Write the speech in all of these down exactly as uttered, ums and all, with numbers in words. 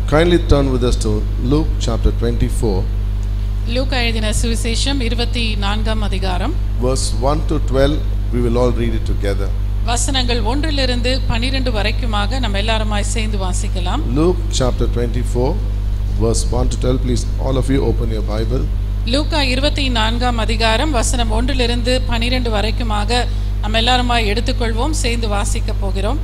Kindly turn with us to Luke chapter twenty-four. லூக்கா எழுதின சுவிசேஷம் இருபத்தி நான்காம் அதிகாரம் Verse one to twelve, we will all read it together. வசனங்கள் ஒன்றிலிருந்து பன்னிரண்டு வரைக்குமாக நம்ம எல்லாருமாய் சேர்ந்து வாசிக்கலாம். Luke chapter twenty-four, verse one to twelve. Please, all of you open your Bible. லூக்கா இருபத்தி நான்காம் அதிகாரம் வசனம் ஒன்றிலிருந்து பன்னிரண்டு வரைக்குமாக நம்ம எல்லாருமாய் எடுத்துக்கொள்வோம், சேர்ந்து வாசிக்க போகிறோம்.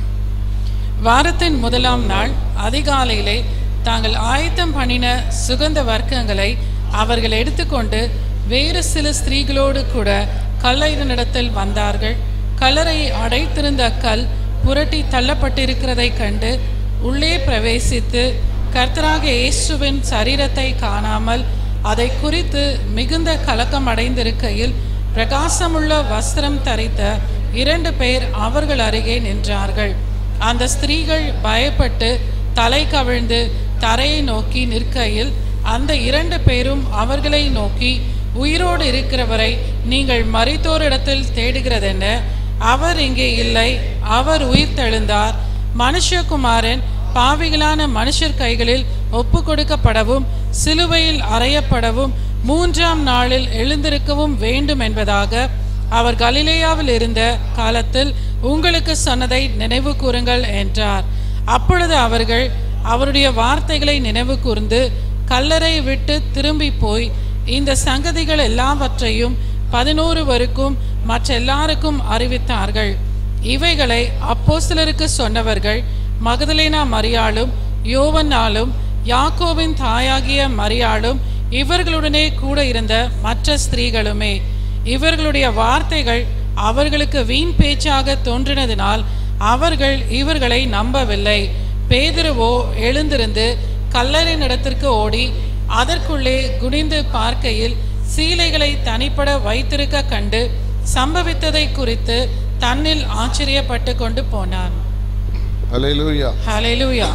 வாரத்தின் முதலாம் நாள் அதிகாலையிலே தாங்கள் ஆயத்தம் பண்ணின சுகந்த வர்க்கங்களை அவர்கள் எடுத்துக்கொண்டு வேறு சில ஸ்திரீகளோடு கூட கல்லறையினிடத்தில் வந்தார்கள். கல்லறையை அடைத்திருந்த கல் புரட்டி தள்ளப்பட்டிருக்கிறதை கண்டு உள்ளே பிரவேசித்து கர்த்தராகிய இயேசுவின் சரீரத்தை காணாமல் அதை குறித்து மிகுந்த கலக்கம் அடைந்திருக்கையில் பிரகாசமுள்ள வஸ்திரம் தரித்த இரண்டு பேர் அவர்கள் அருகே நின்றார்கள். அந்த ஸ்திரீகள் பயப்பட்டு தலை கவிழ்ந்து தரையை நோக்கி நிற்கையில் அந்த இரண்டு பேரும் அவர்களை நோக்கி, உயிரோடு இருக்கிறவரை நீங்கள் மரித்தோரிடத்தில் தேடுகிறதென்ன? அவர் இங்கே இல்லை, அவர் உயிர் தெழுந்தார். மனுஷகுமாரன் பாவிகளான மனுஷர் கைகளில் ஒப்பு கொடுக்கப்படவும் சிலுவையில் அறையப்படவும் மூன்றாம் நாளில் எழுந்திருக்கவும் வேண்டும் என்பதாக அவர் கலிலேயாவில் இருந்த காலத்தில் உங்களுக்கு சொன்னதை நினைவு கூறுங்கள் என்றார். அப்பொழுது அவர்கள் அவருடைய வார்த்தைகளை நினைவு கூர்ந்து கல்லறை விட்டு திரும்பி போய் இந்த சங்கதிகள் எல்லாவற்றையும் பதினோருவருக்கும் மற்ற எல்லாருக்கும் அறிவித்தார்கள். இவைகளை அப்போஸ்தலருக்கு சொன்னவர்கள் மகதலேனா மரியாளும் யோவன்னாலும் யாக்கோபின் தாயாகிய மரியாளும் இவர்களுடனே கூட இருந்த மற்ற ஸ்திரீகளுமே. இவர்களுடைய வார்த்தைகள் அவர்களுக்கு வீண் பேச்சாக தோன்றினதினால் அவர்கள் இவர்களை நம்பவில்லை. பேதுருவோ எழுந்திருந்து கல்லறையின் இடத்திற்கு ஓடி அதற்குள்ளே குனிந்து பார்க்கையில் சீலைகளை தனிப்பட வைத்திருக்க கண்டு சம்பவித்ததை குறித்து தன்னில் ஆச்சரியப்பட்டு கொண்டு போனான். Hallelujah. Hallelujah.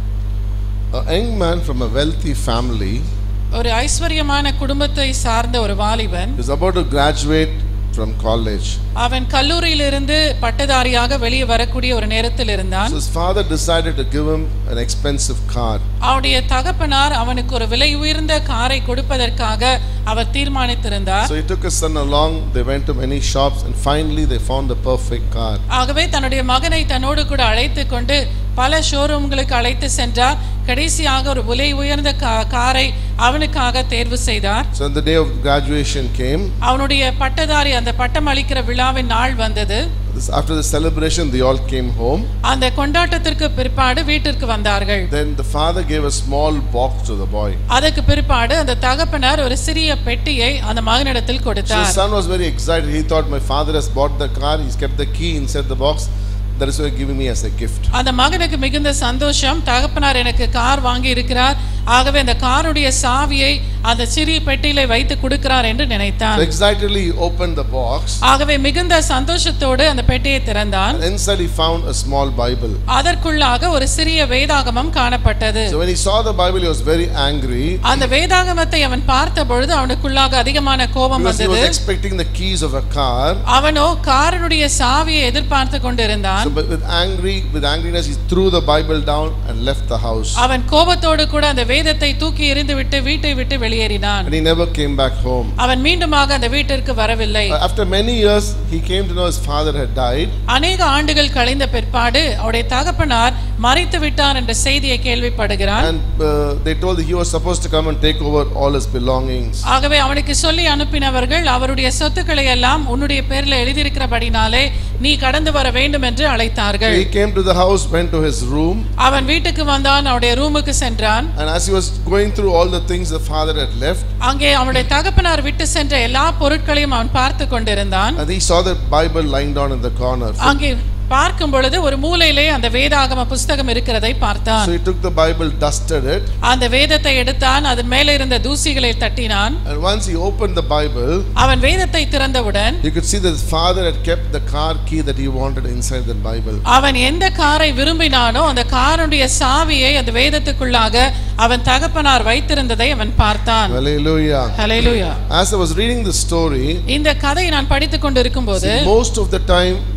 A young man from a wealthy family ஒரு ஐஸ்வர்யமான குடும்பத்தை சார்ந்த ஒரு வாலிபன் is about to graduate from college. அவன் கல்லூரியிலிருந்து பட்டதாரியாக வெளியே வரக்கூடிய ஒரு நேரத்தில் இருந்தான். So his father decided to give him an expensive car. அவனுடைய தகப்பனார் அவனுக்கு ஒரு விலை உயர்ந்த காரை கொடுப்பதற்காக அவர் தீர்மானித்திருந்தார். So he took his son along. They went to many shops and finally they found the perfect car. ஆகவே தன்னுடைய மகனை தன்னோடு கூட அழைத்து கொண்டு பல ஷோரூம்களுக்கு அழைத்து சென்றார். கடைசியாக ஒரு விலை உயர்ந்த காரை அவனுக்காக தேர்வு செய்தார். So the day of graduation came. அவனுடைய பட்டதாரி அந்த பட்டம் அளிக்கிற விழாவின் நாள் வந்தது. After the celebration they all came home. அந்த கொண்டாட்டத்திற்கு பிற்பாடு வீட்டிற்கு வந்தார்கள். Then the father gave a small box to the boy. அதற்கு பிற்பாடு அந்த தகப்பனார் ஒரு சிறிய பெட்டியை அந்த மகனிடத்தில் கொடுத்தார். So the son was very excited. He thought, my father has bought the car, he's kept the key inside the box. That is why giving me as a gift. அந்த மகனுக்கு மிகுந்த சந்தோஷம். தகப்பனார் எனக்கு கார் வாங்கி இருக்கிறார், ஆகவே அந்த காருடைய சாவியை அந்த சிறிய பெட்டியிலே வைத்து கொடுக்கிறார் என்று நினைத்தான். So excitedly he opened the box. ஆகவே மிகுந்த சந்தோஷத்தோடு அந்த பெட்டியை திறந்தான். And inside he found a small Bible. அதற்குள்ளாக ஒரு சிறிய வேதாகமம் காணப்பட்டது. So when he saw the Bible he was very angry. அந்த வேதாகமத்தை அவன் பார்த்த பொழுது அவனுக்குள்ளாக அதிகமான கோபம் வந்தது. He was expecting the keys of a car. அவனோ காரினுடைய சாவியை எதிர்பார்த்து கொண்டிருந்தான். So with angry with angriness he threw the Bible down and left the house. அவன் கோபத்தோடு கூட அந்த வேதத்தை தூக்கி எறிந்துவிட்டு வீட்டை விட்டு வெளியேறினான். And he never came back home. அவன் மீண்டுமாக அந்த வீட்டிற்கு வரவில்லை. After many years he came to know his father had died. அநேக ஆண்டுகள் கழிந்த பிற்பாடு அவருடைய தகப்பனார் மரித்து விட்டார் என்ற செய்தியை கேள்விப்படுகிறான். And uh, they told that he was supposed to come and take over all his belongings. ஆகவே அவனுக்கு சொல்லி அனுப்பினவர்கள் அவருடைய சொத்துக்களை எல்லாம் உன்னுடைய பேரில் எழுதியிருக்கிறபடினாலே நீ கடந்து வர வேண்டும் என்று அழைத்தார்கள். He came to the house, went to his room. அவன் வீட்டுக்கு வந்தான், அவருடைய ரூமுக்கு சென்றான். And as he was going through all the things the father had left, அங்கே அவனுடைய தகப்பனார் விட்டு சென்ற எல்லா பொருட்களையும் அவன் பார்த்து கொண்டிருந்தான். and he saw the Bible lying down in the corner. அங்கே பார்க்கும் பொழுது ஒரு மூலையிலே அந்த வேதாகம புத்தகம் இருக்கிறதை பார்த்தான். So he took the Bible, dusted it. அந்த வேதத்தை எடுத்தான், அதன் மேலே இருந்த தூசிகளை தட்டினான். And once he opened the Bible, அவன் வேதத்தை திறந்தவுடன் you could see that his father had kept the car key that he wanted inside the Bible. அவன் எந்த காரை விரும்பினானோ அந்த காருடைய சாவியை அந்த வேதத்துக்குள்ளாக அவன் தகப்பனார் வைத்திருந்ததை அவன் பார்த்தான். Hallelujah. Hallelujah. As I was reading the story, இந்த கதையை நான் படித்துக் கொண்டிருக்கும்போது most of the time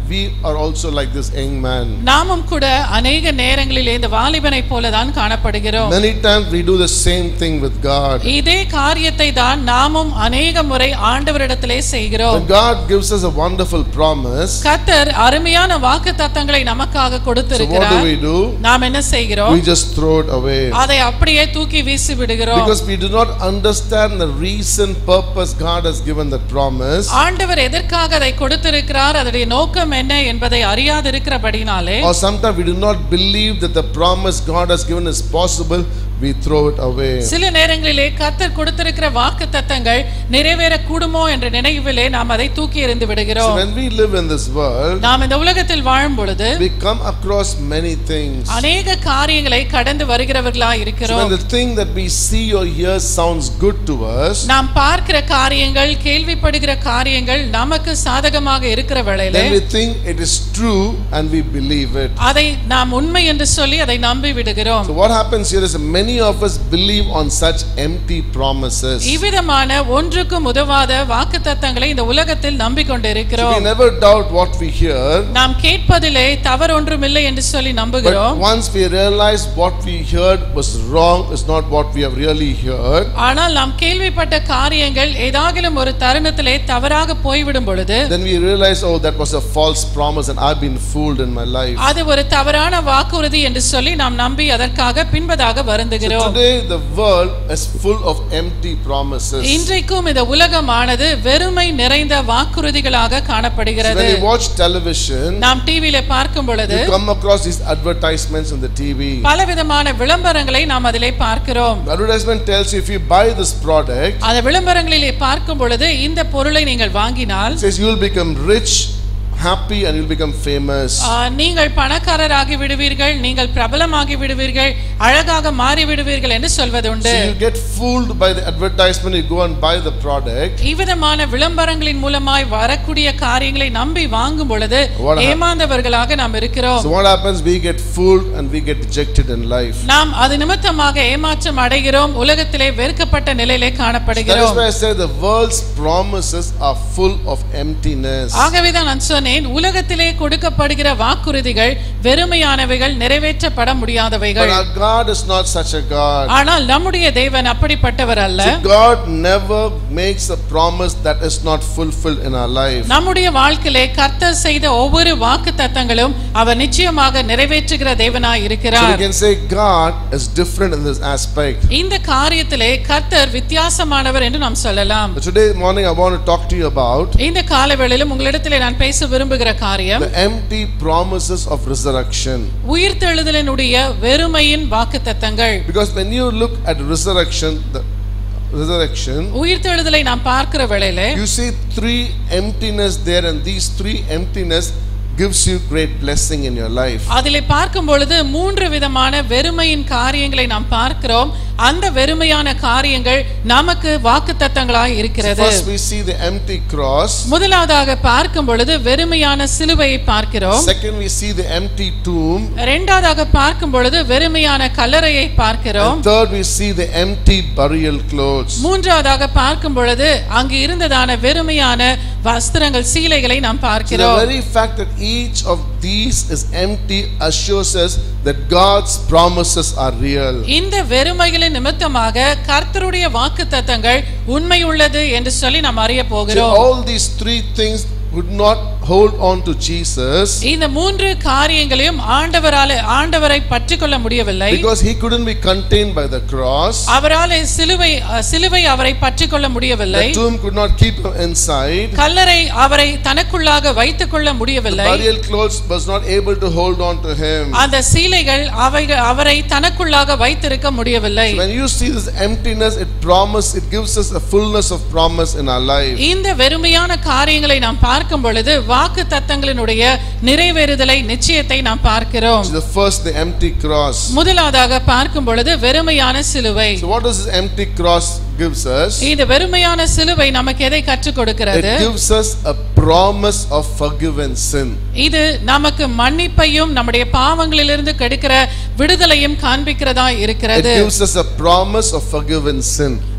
we are also like this young man. நாமும் கூட अनेक நேரங்களிலே இந்த வாலிபனை போல தான் காணப்படுகிறோம். Many times we do the same thing with God. இதே காரியத்தை தான் நாமும் अनेक முறை ஆண்டவரிடத்திலே செய்கிறோம். When God gives us a wonderful promise, கர்த்தர் அருமையான வாக்குத்தத்தங்களை நமக்காக கொடுத்திருக்கிறார். so what do we do? நாம் என்ன செய்கிறோம்? We just throw it away. அதை அப்படியே தூக்கி வீசி விடுகிறோம். Because we do not understand the reason, purpose God has given that promise. ஆண்டவர் எதற்காக அதை கொடுத்திருக்கிறார், அதனுடைய நோக்கம் என்ன என்பதை அறியாதிருக்கிறபடினாலே, or sometimes we do not believe that the promise God has given is possible, we throw it away. சில நேரங்களிலே கர்த்தர் கொடுத்திருக்கிற வாக்குத்தத்தங்கள் நிறைவேற கூடுமோ என்ற நினைவிலே நாம் அதை தூக்கி எறிந்து விடுகிறோம். So when we live in this world, நாம் இந்த உலகத்தில் வாழும் பொழுது we come across many things. अनेक காரியங்களை கடந்து வருகிறவர்களாய் இருக்கிறோம். So when the thing that we see or hear sounds good to us, நாம் பார்க்கிற காரியங்கள், கேள்விப்படுகிற காரியங்கள் நமக்கு சாதகமாக இருக்கிற வேளையிலே, then we think it is true and we believe it. அதை நாம் உண்மை என்று சொல்லி அதை நம்பி விடுகிறோம். So what happens here is many of us believe on such empty promises. இவ்விதமான ஒன்றுக்கும் உதவாத வாக்குத்தத்தங்களை இந்த உலகத்தில் நம்பிக்கொண்டிருக்கிறோம். So we never doubt what we hear. நாம் கேட்பதிலே தவறு ஒன்றுமில்லை என்று சொல்லி நம்புகிறோம். But once we realize what we heard was wrong, is not what we have really heard. ஆனால் நாம் கேள்விப்பட்ட காரியங்கள் ஏதாகிலும் ஒரு தருணத்திலே தவறாக போய்விடும் பொழுது, then we realize, oh, that was a false promise and I've been fooled in my life. அது ஒரு தவறான வாக்குறுதி என்று சொல்லி நாம் நம்பி அதற்காக பின்பதாக வருந்துகிறோம். So today the world is full of empty promises. இன்றைக்கும் இந்த உலகமானது வெறுமை நிறைந்த வாக்குறுதிகளாக காணப்படுகிறது. So when you watch television, நாம் டிவியிலே பார்க்கும் பொழுது you come across these advertisements on the T V. பலவிதமான விளம்பரங்களை நாம் அதிலே பார்க்கிறோம். The advertisement tells you if you buy this product, அந்த விளம்பரங்களிலே பார்க்கும் பொழுது இந்த பொருளை நீங்கள் வாங்கினால், it says you will become rich, happy and you'll become famous. நீங்கள் பணக்காரராகி விடுவீர்கள், நீங்கள் பிரபலமாகி விடுவீர்கள், அழகாக மாறி விடுவீர்கள் என்று சொல்வது உண்டு. So you get fooled by the advertisement, you go and buy the product. இவ்விதமான விளம்பரங்களின் மூலமாய் வரக்கூடிய காரியங்களை நம்பி வாங்கும் பொழுது ஏமாந்தவர்களாக நாம் இருக்கிறோம். So what happens? We get fooled and we get rejected in life. நாம் அது நிமித்தமாக ஏமாற்றம் அடைகிறோம், உலகத்திலே வெறுக்கப்பட்ட நிலையிலே காணப்படுகிறோம். That is why I say the world's promises are full of emptiness. ஆகவே தான் நான் சொன்னேன், உலகத்திலே கொடுக்கப்படுகிற வாக்குறுதிகள் வெறுமையானவைகள், நிறைவேற்றப்பட முடியாதவைகள். But our God is not such a God. ஆனால் நம்முடைய தேவன் அப்படிப்பட்டவர் அல்ல. So God never makes a promise that is not fulfilled in our life. நம்முடைய வாழ்க்கையிலே கர்த்தர் செய்த ஒவ்வொரு வாக்குத்தத்தங்களும் அவர் நிச்சயமாக நிறைவேற்றுகிற தேவனாய் இருக்கிறார். So we can say God is different in this aspect. இந்த காரியத்திலே கர்த்தர் வித்தியாசமானவர் என்று நாம் சொல்லலாம். But today morning I want to talk to you about இந்த காலவேளையிலும் உங்களிடத்திலே நான் பேச விரும்புகிற காரியம் the empty promises of resurrection. உயிர்த்தெழுதலினுடைய வெறுமையின் வாக்குத்தத்தங்கள். Because when you look at resurrection, the resurrection, உயிர்த்தெழுதலை நாம் பார்க்கிற வேளையிலே you see three emptiness there, and these three emptiness gives you great blessing in your life. அதிலே பார்க்கும் பொழுது மூன்று விதமான வெறுமையின் காரியங்களை நாம் பார்க்கிறோம். அந்த வெறுமையான காரியங்கள் நமக்கு வாக்குத்தத்தங்களாய் இருக்கிறது. First we see the empty cross. முதலாவதாக பார்க்கும் பொழுது வெறுமையான சிலுவையை பார்க்கிறோம். Second we see the empty tomb. இரண்டாவதாக பார்க்கும் பொழுது வெறுமையான கல்லறையை பார்க்கிறோம். And third we see the empty burial clothes. மூன்றாவதாக பார்க்கும் பொழுது அங்கு இருந்ததான வெறுமையான வஸ்திரங்கள், சீலைகளை நாம் பார்க்கிறோம். So the very fact that each of these is empty assures us that God's promises are real. இந்த வெறுமைகளின் நிமித்தமாக கர்த்தருடைய வாக்குத்தத்தங்கள் உண்மை உள்ளது என்று சொல்லி நாம் அறிய போகிறோம். So all these three things would not hold on to Jesus. இந்த மூன்று காரியங்களையும் ஆண்டவராலே ஆண்டவரை பற்றிக்கொள்ள முடியவில்லை. Because he couldn't be contained by the cross. அவராலே சிலுவை சிலுவை அவரை பற்றிக்கொள்ள முடியவில்லை. The tomb could not keep him inside. கல்லறை அவரை தனக்குள்ளாக வைத்துக்கொள்ள முடியவில்லை. The burial clothes was not able to hold on to him. அந்த சீலைகள் அவரை தனக்குள்ளாக வைத்திருக்க முடியவில்லை. When you see this emptiness, it promise it gives us a fullness of promise in our life. இந்த வெறுமையான காரியங்களை நாம் பார்க்கும் பொழுது வாக்குத்தத்தங்களினுடைய நிறைவேறுதலை, நிச்சயத்தை நாம் பார்க்கிறோம். The first, the empty cross. முதலாவதாக பார்க்கும் பொழுது வெறுமையான சிலுவை. So what does this empty cross gives us? இந்த வெறுமையான சிலுவை நமக்கு எதை கற்றுக் கொடுக்கிறது? It gives us a promise of forgiven sin. இது நமக்கு மன்னிப்பையும் நம்முடைய பாவங்களிலிருந்து கிடைக்கிற விடுதலையும் காண்பிக்கிறதா இருக்கிறது. It gives us a promise of forgiven sin.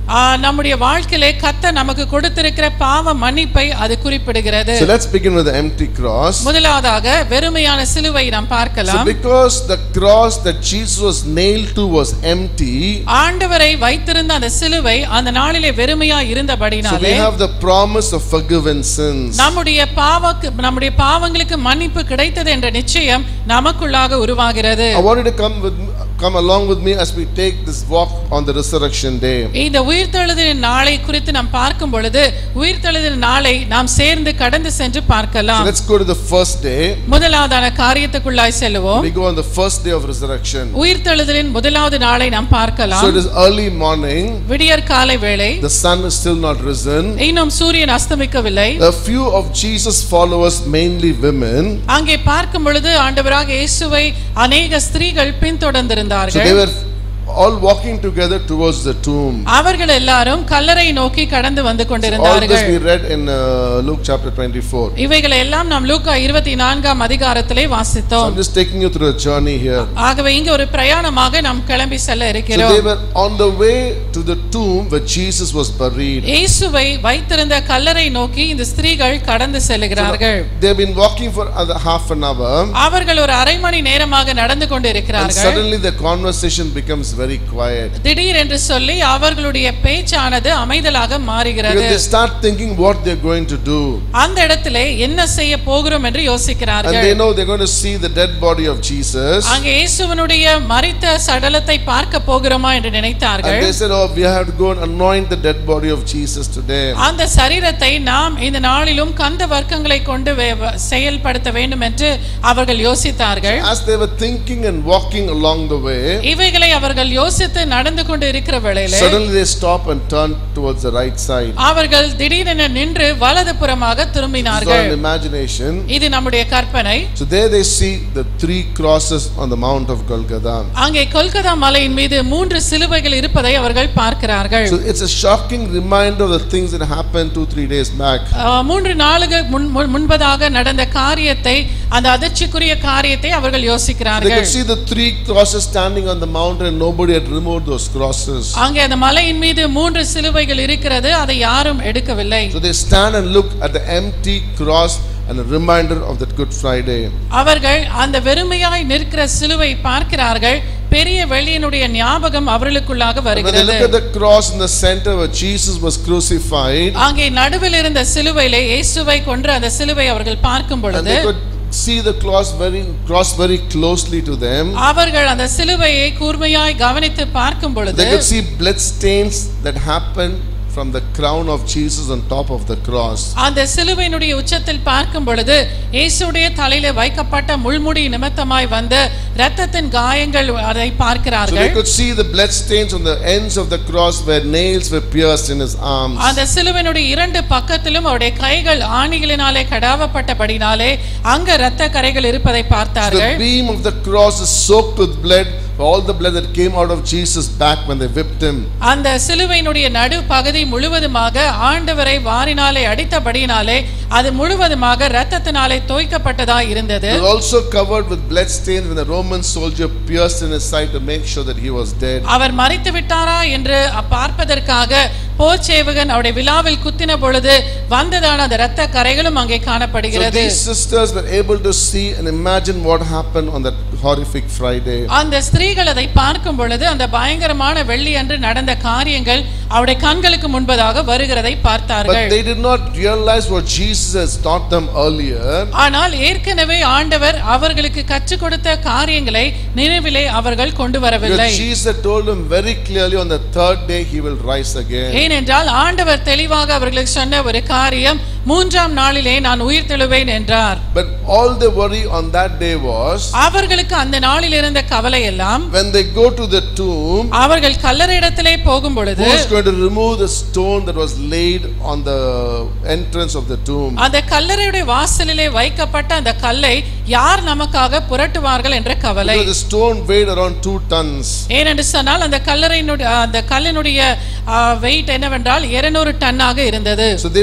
நம்முடைய வாழ்க்கையிலே கர்த்தர் நமக்கு கொடுத்திருக்கிற பாவ மன்னிப்பை அது குறிப்பிடுகிறது. So let's begin with the empty cross. முதலாவதாக வெறுமையான சிலுவை நாம் பார்க்கலாம். So because the cross that Jesus was nailed to was empty, ஆண்டவரை வைத்திருந்த அந்த சிலுவை அந்த நாளிலே வெறுமையா இருந்தபடினாலே, so we have the promise of forgiven sins. நம்முடைய பாவக்கு நம்முடைய பாவங்களுக்கு மன்னிப்பு கிடைத்தது என்ற நிச்சயம் நமக்குள்ளாக உருவாகிறது. I want you to come with come along with me as we take this walk on the resurrection day. இந்த உயிர்த்தெழுதலின் நாளை குறித்து நாம் பார்க்கும் பொழுது உயிர்த்தெழுதலின் நாளை நாம் சேர்ந்து கடந்து சென்று பார்க்கலாம். So let's go to the first day. முதலாவதான காரியத்துக்குள்ளாய் செல்வோம். We go on the first day of resurrection. உயிர்த்தெழுதலின் முதலாவது நாளை நாம் பார்க்கலாம். So it is early morning. விடியற் காலை வேளை. The sun is still not risen. இன்னும் சூரியன் அஸ்தமிக்கவில்லை. A few of Jesus followers, mainly women, அங்கே பார்க்கும் பொழுது ஆண்டவராக இயேசுவை அநேக ஸ்திரீகள் பின்தொடர்ந்திருந்தார்கள். so they were all walking together towards the tomb. அவர்கள் எல்லாரும் கல்லறை நோக்கி கடந்து வந்து All கொண்டிருந்தார்கள். this we read in uh, Luke chapter twenty-four. இவைகளை எல்லாம் நாம் லூக்கா இருபத்தி நான்காம் அதிகாரத்திலே So வாசித்தோம். I'm just taking you through a journey here. ஆகவே இங்கே ஒரு பிரயாணமாக நாம் கிளம்பி செல்ல So இருக்கிறோம். they were on the way to the tomb where Jesus was buried. இயேசுவை வைத்திருந்த கல்லறை நோக்கி இந்த ஸ்திரீகள் கடந்து செல்கிறார்கள். They've been walking for other half an hour. அவர்கள் ஒரு அரை மணி நேரமாக நடந்து And கொண்டிருக்கிறார்கள். suddenly the conversation becomes very quiet. திடீர் என்று சொல்லி அவர்களுடைய பேச்சானது அமைதலாக மாறுகிறது. Because they start thinking what they're going to do. அந்த இடத்திலே என்ன செய்ய போகிறோம் என்று And யோசிக்கிறார்கள். they know they're going to see the dead body of Jesus. அங்கே இயேசுவினுடைய மரித்த சடலத்தை பார்க்க போகிறோமா என்று நினைத்தார்கள். And they said, oh, we have to go and anoint the dead body of Jesus today. அந்த சரீரத்தை நாம் இந்த நாளிலும் கந்த வர்க்கங்களை கொண்டு வே- செயல்படுத்த வேண்டும் என்று அவர்கள் யோசித்தார்கள். As they were thinking and walking along the way, இவைகளை அவர்கள் யோசித்து நடந்து கொண்டு இருக்கிற வேளையிலே suddenly they stop and turn towards the right side. அவர்கள் திடீரென நின்று வலதுபுறமாக This is திரும்பினார்கள். an imagination. இது நம்முடைய கற்பனை. So there they see the three crosses on the Mount of Golgotha. அங்கே கொல்கதா மலையின் மீது மூன்று சிலுவைகள் இருப்பதை அவர்கள் பார்க்கிறார்கள். So it's a shocking reminder of the things that happened two, three days back. அஹ், மூன்று நாளுக்கு முன்- முன்- முன்பதாக நடந்த காரியத்தை, அந்த அதிர்ச்சிக்குரிய காரியத்தை அவர்கள் They யோசிக்கிறார்கள். could see the three crosses standing on the mountain and nobody had removed those crosses. அங்கே அந்த மலையின் மீது மூன்று சிலுவைகள் இருக்கிறது, அதை யாரும் எடுக்கவில்லை. So they stand and look at the empty cross and a reminder of that Good Friday. அவர்கள் அந்த வெறுமையாய் நிற்கிற சிலுவை பார்க்கிறார்கள். பெரிய வெளியினுடைய ஞாபகம் அவர்களுக்குள்ளாக And when they வருகிறது. look at the cross in the center where Jesus was crucified, அங்கே நடுவில் இருந்த சிலுவையிலே இயேசுவை கொன்ற அந்த சிலுவை அவர்கள் பார்க்கும் and பொழுது they could see the cross very cross very closely to them, அவர்கள் அந்த சிலுவையை கூர்மையாய் கவனித்து பார்க்கும் பொழுது they could see blood stains that happened from the crown of Jesus on top of the cross. அந்த சிலுவையினுடைய உச்சத்தில் பார்க்கும் பொழுது இயேசுடைய தலையிலே வைக்கப்பட்ட முள்முடி நிமித்தமாய் வந்த இரத்தத்தின் காயங்கள் அதை So they பார்க்கிறார்கள். could see the blood stains on the ends of the cross where nails were pierced in his arms. அந்த சிலுவையினுடைய இரண்டு பக்கத்திலும் அவருடைய கைகள் ஆணிகளினாலே கடாவப்பட்டபடினாலே அங்க இரத்த கரைகள் இருப்பதை So the பார்த்தார்கள். beam of the cross is soaked with blood, all the blood that came out of Jesus' back when they whipped him. அந்த சிலுவையினுடைய நடு பகுதி முழுவதுமாக ஆண்டவரை வாரினாலே அடித்தபடியினாலே அது முழுவதுமாக இரத்தத்தினாலே தோய்க்கப்பட்டதாய் இருந்தது. It was also covered with blood stains when the Roman soldier pierced in his side to make sure that he was dead. அவர் மரித்து விட்டாரா என்று பார்ப்பதற்காக போர் சேவகன் அவருடைய விலாவில் குத்தின பொழுது வந்ததான அந்த இரத்த கரைகளும் அங்கே So காணப்படுகிறது. these sisters were able to see and imagine what happened on that horrific Friday. அந்த ஸ்திரீகள் அதை பார்க்கும் பொழுது அந்த பயங்கரமான வெள்ளி அன்று நடந்த காரியங்கள் அவருடைய கண்களுக்கு முன்பதாக வருகிறதை But பார்த்தார்கள். they did not realize what Jesus has taught them earlier. ஆனால் ஏற்கனவே ஆண்டவர் அவர்களுக்கு கற்றுக் கொடுத்த காரியங்களை நினைவிலே அவர்கள் கொண்டு வரவில்லை. Because Jesus told them very clearly on the third day he will rise again. ஏனென்றால் ஆண்டவர் தெளிவாக அவர்களுக்கு சொன்ன ஒரு காரியம், மூன்றாம் நாளிலே நான் உயிர் தெழுவேன் என்றார். But all the worry on that day was அவர்களுக்கு அந்த நாளில் இருந்த கவலை எல்லாம் when they go to the tomb, அவர்கள் கல்லறையிடத்திலே போகும் பொழுது who is going to remove the stone that was laid on the entrance of the tomb? அந்த கல்லறையுடைய வாசலிலே வைக்கப்பட்ட அந்த கல்லை யார் நமக்காக புரட்டுவார்கள் என்ற கவலை. Because the stone weighed around two tons. ஏனென்று சொன்னால் அந்த கல்லறையினுடைய அந்த கல்லினுடைய வெயிட் என்னவென்றால் இருநூறு டன்னாக இருந்தது. So they were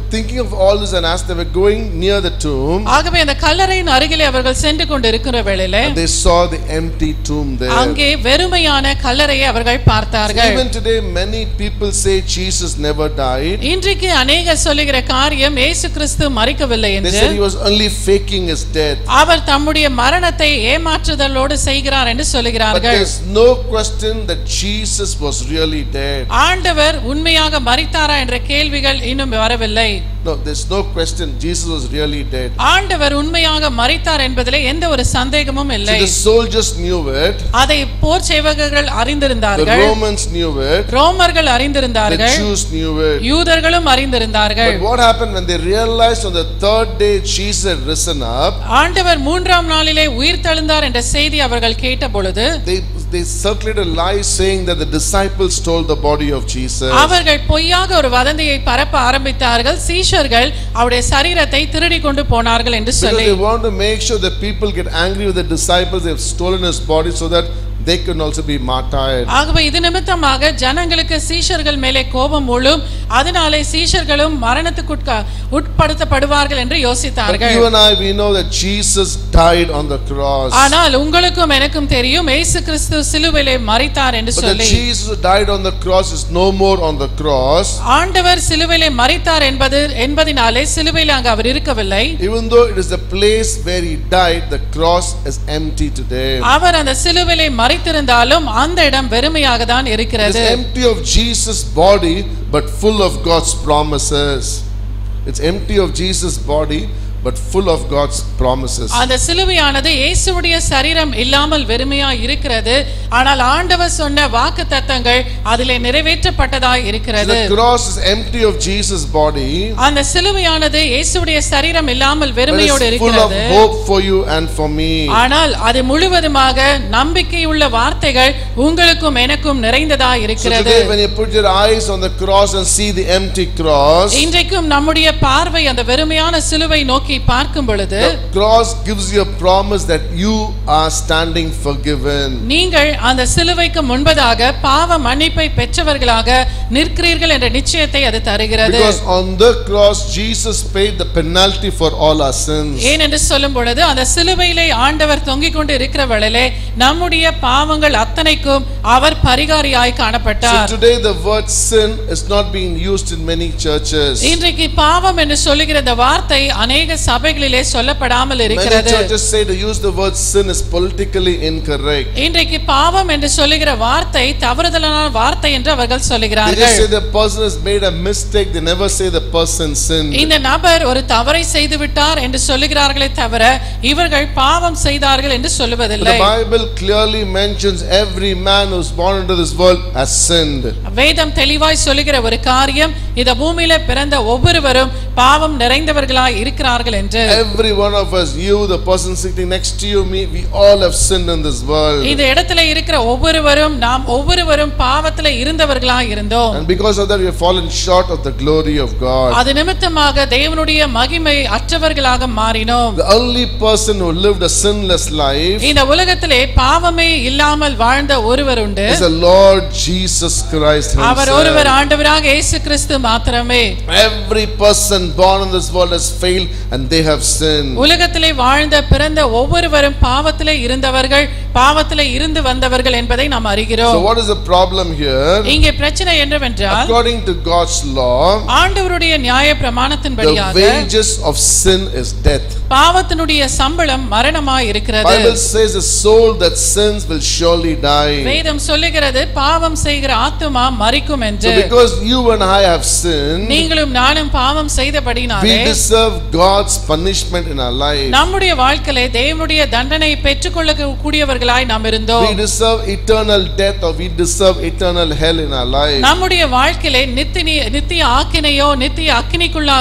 thinking of all this, and as they were going near the tomb, ஆகவே அந்த கல்லறையின் அருகிலே அவர்கள் சென்று கொண்டிருக்கிற வேளையிலே and they saw the empty tomb there. அங்கே வெறுமையான கல்லறையை அவர்கள் பார்த்தார்கள். Even today many people say Jesus never died. இன்றைக்கு அநேகர் சொல்லுகிற காரியம் இயேசு கிறிஸ்து மரிக்கவில்லை They என்று. said he was only faking his death. அவர் தம்முடைய மரணத்தை ஏமாற்றுதலோடு செய்கிறார் என்று But சொல்லுகிறார்கள். there's no question that Jesus was really dead. ஆண்டவர் உண்மையாக மரித்தாரா என்ற கேள்விகள் இன்னும் வரவில்லை. No, there's no question Jesus was really dead. ஆண்டவர் உண்மையாக மரித்தார் என்பதிலே எந்த ஒரு சந்தேகமும் So இல்லை. the soldiers knew it. அதை போர் சேவகர்கள் The அறிந்திருந்தார்கள். Romans knew it. ரோமர்கள் The அறிந்திருந்தார்கள். Jews knew it. யூதர்களும் அறிந்திருந்தார்கள். But what happened when they realized on the third day Jesus had risen up? ஆண்டவர் மூன்றாம் நாளிலே உயிர் தெழுந்தார் என்ற செய்தி அவர்கள் கேட்ட பொழுது They they circulated a lie saying that the disciples stole the body of Jesus. அவர்கள் பொய்யாக ஒரு வதந்தியை பரப்ப ஆரம்பித்தார்கள். சீஷர்கள் அவருடைய சரீரத்தை திருடி கொண்டு போனார்கள் என்று Because சொல்லி they want to make sure that people get angry with the disciples. They have stolen his body so that they can also be martyred. ஆகவே இது நிமித்தமாக ஜனங்களுக்கு சீஷர்கள் மேலே கோபம் மூளும், அதனாலே சீஷர்களும் மரணத்துக்கு உட்படுத்தப்படுவார்கள் என்று But யோசித்தார்கள். you and I, we know that Jesus died on the cross. ஆனால் உங்களுக்கும் எனக்கும் தெரியும் இயேசு கிறிஸ்து சிலுவையிலே மரித்தார் என்று But the சொல்லி. Jesus who died on the cross is no more on the cross. ஆண்டவர் சிலுவையிலே மரித்தார் என்பது என்பதினாலே சிலுவையிலே அங்கு அவர் இருக்கவில்லை. Even though it is the place where he died, the cross is empty today. அவர் அந்த சிலுவையிலே மரித்திருந்தாலும் அந்த இடம் வெறுமையாக தான் It is இருக்கிறது. empty of Jesus' body but full of God's promises. It's empty of Jesus' body but full of God's promises. அந்த சிலுவையானது இயேசுவுடைய சரீரம் இல்லாமல் வெறுமையா இருக்கிறது. ஆனால் ஆண்டவர் சொன்ன வாக்குத்தத்தங்கள் அதிலே நிறைவேற்றப்பட்டதாய் இருக்கிறது. The cross is empty of Jesus' body. அந்த சிலுவையானது இயேசுவுடைய சரீரம் இல்லாமல் But வெறுமையோடு it's full of இருக்கிறது. hope for you and for me. ஆனால் அது முழுவதுமாக நம்பிக்கையுள்ள வார்த்தைகள் உங்களுக்கும் எனக்கும் நிறைந்ததாய் So இருக்கிறது. today when you put your eyes on the cross and see the empty cross, இன்றைக்கும் நம்முடைய பார்வை அந்த வெறுமையான சிலுவை நோக்கி பார்க்கும் பொழுது the cross gives you a promise that you are standing forgiven. நீங்கள் அந்த சிலுவைக்கு முன்பதாக பாவ மன்னிப்பை பெற்றவர்களாக நிற்கிறீர்கள் என்ற நிச்சயத்தை அது தருகிறது. Because on the cross Jesus paid the penalty for all our sins. ஏன் என்று சொல்லும் பொழுது அந்த சிலுவையிலே ஆண்டவர் தொங்கிக் கொண்டு இருக்கிற வேளையிலே நம்முடைய பாவங்கள் அத்தனைக்கும் அவர் பரிகாரியாய் So காணப்பட்டார். today the word sin is not being used in many churches. இன்றைக்கு பாவம் என்று சொல்லுகிற இந்த வார்த்தை அநேக சபைகளிலே சொல்லப்படாமல் Many இருக்கிறது. churches say to use the word sin is politically incorrect. இன்றைக்கு பாவம் என்று சொல்லுகிற வார்த்தை தவறுதலான வார்த்தை என்று அவர்கள் They just சொல்லுகிறார்கள். say the person has made a mistake. They never say the person sinned. இந்த நபர் ஒரு தவறை செய்து விட்டார் என்று சொல்லுகிறார்களே தவிர இவர்கள் பாவம் செய்தார்கள் என்று But சொல்லுவதில்லை. the Bible clearly mentions every man who is born into this world has sinned. வேதம் தெளிவாய் சொல்லுகிற ஒரு காரியம் இந்த பூமியில பிறந்த ஒவ்வொருவரும் பாவம் நிறைந்தவர்களாய் இருக்கிறார்கள் என்று. Every one of us, you, the person sitting next to you, me, we all have sinned in this world. இந்த இடத்துல இருக்கிற ஒவ்வொருவரும் நாம் ஒவ்வொருவரும் பாவத்திலே இருந்தவர்களாய் இருந்தோம். And because of that we have fallen short of the glory of God. அது நிமித்தமாக தேவனுடைய மகிமை அற்றவர்களாக மாறினோம். The only person who lived a sinless life இந்த உலகத்திலே பாவமே இல்லாமல் வாழ்ந்த ஒருவர் உண்டு. is the Lord Jesus Christ அவர் ஒருவர் himself. ஆண்டவராக இயேசு கிறிஸ்து மாத்திரமே. Every person born in this world has failed and they have sinned. உலகத்திலே வாழ்ந்த பிறந்த ஒவ்வொருவரும் பாவத்திலே இருந்தவர்கள், பாவத்திலே இருந்து வந்தவர்கள் என்பதை நாம் So அறிகிறோம். what is the problem here? இங்கே பிரச்சனை என்னவென்றால் According to God's law, ஆண்டவருடைய நியாய the பிரமாணத்தின்படியாக wages of sin is death. பாவத்தினுடைய சம்பளம் மரணமாய் இருக்கிறது. Bible says the soul that sins will surely die. வேதம் சொல்லுகிறது பாவம் செய்கிற ஆத்துமா மரிக்கும் So என்று. because you and I have sinned, நீங்களும் நானும் பாவம் we செய்தபடினாலே deserve God's punishment in our life. நம்முடைய வாழ்க்கையிலே தேவனுடைய தண்டனை பெற்றுக்கொள்ள கூடியவர்களாய் நாம் இருந்தோம். We deserve eternal death or we deserve eternal hell in our life. நம்முடைய வாழ்க்கையிலே நித்திய நித்திய ஆக்கினையோ நித்திய அக்கினிக்குள்ளாக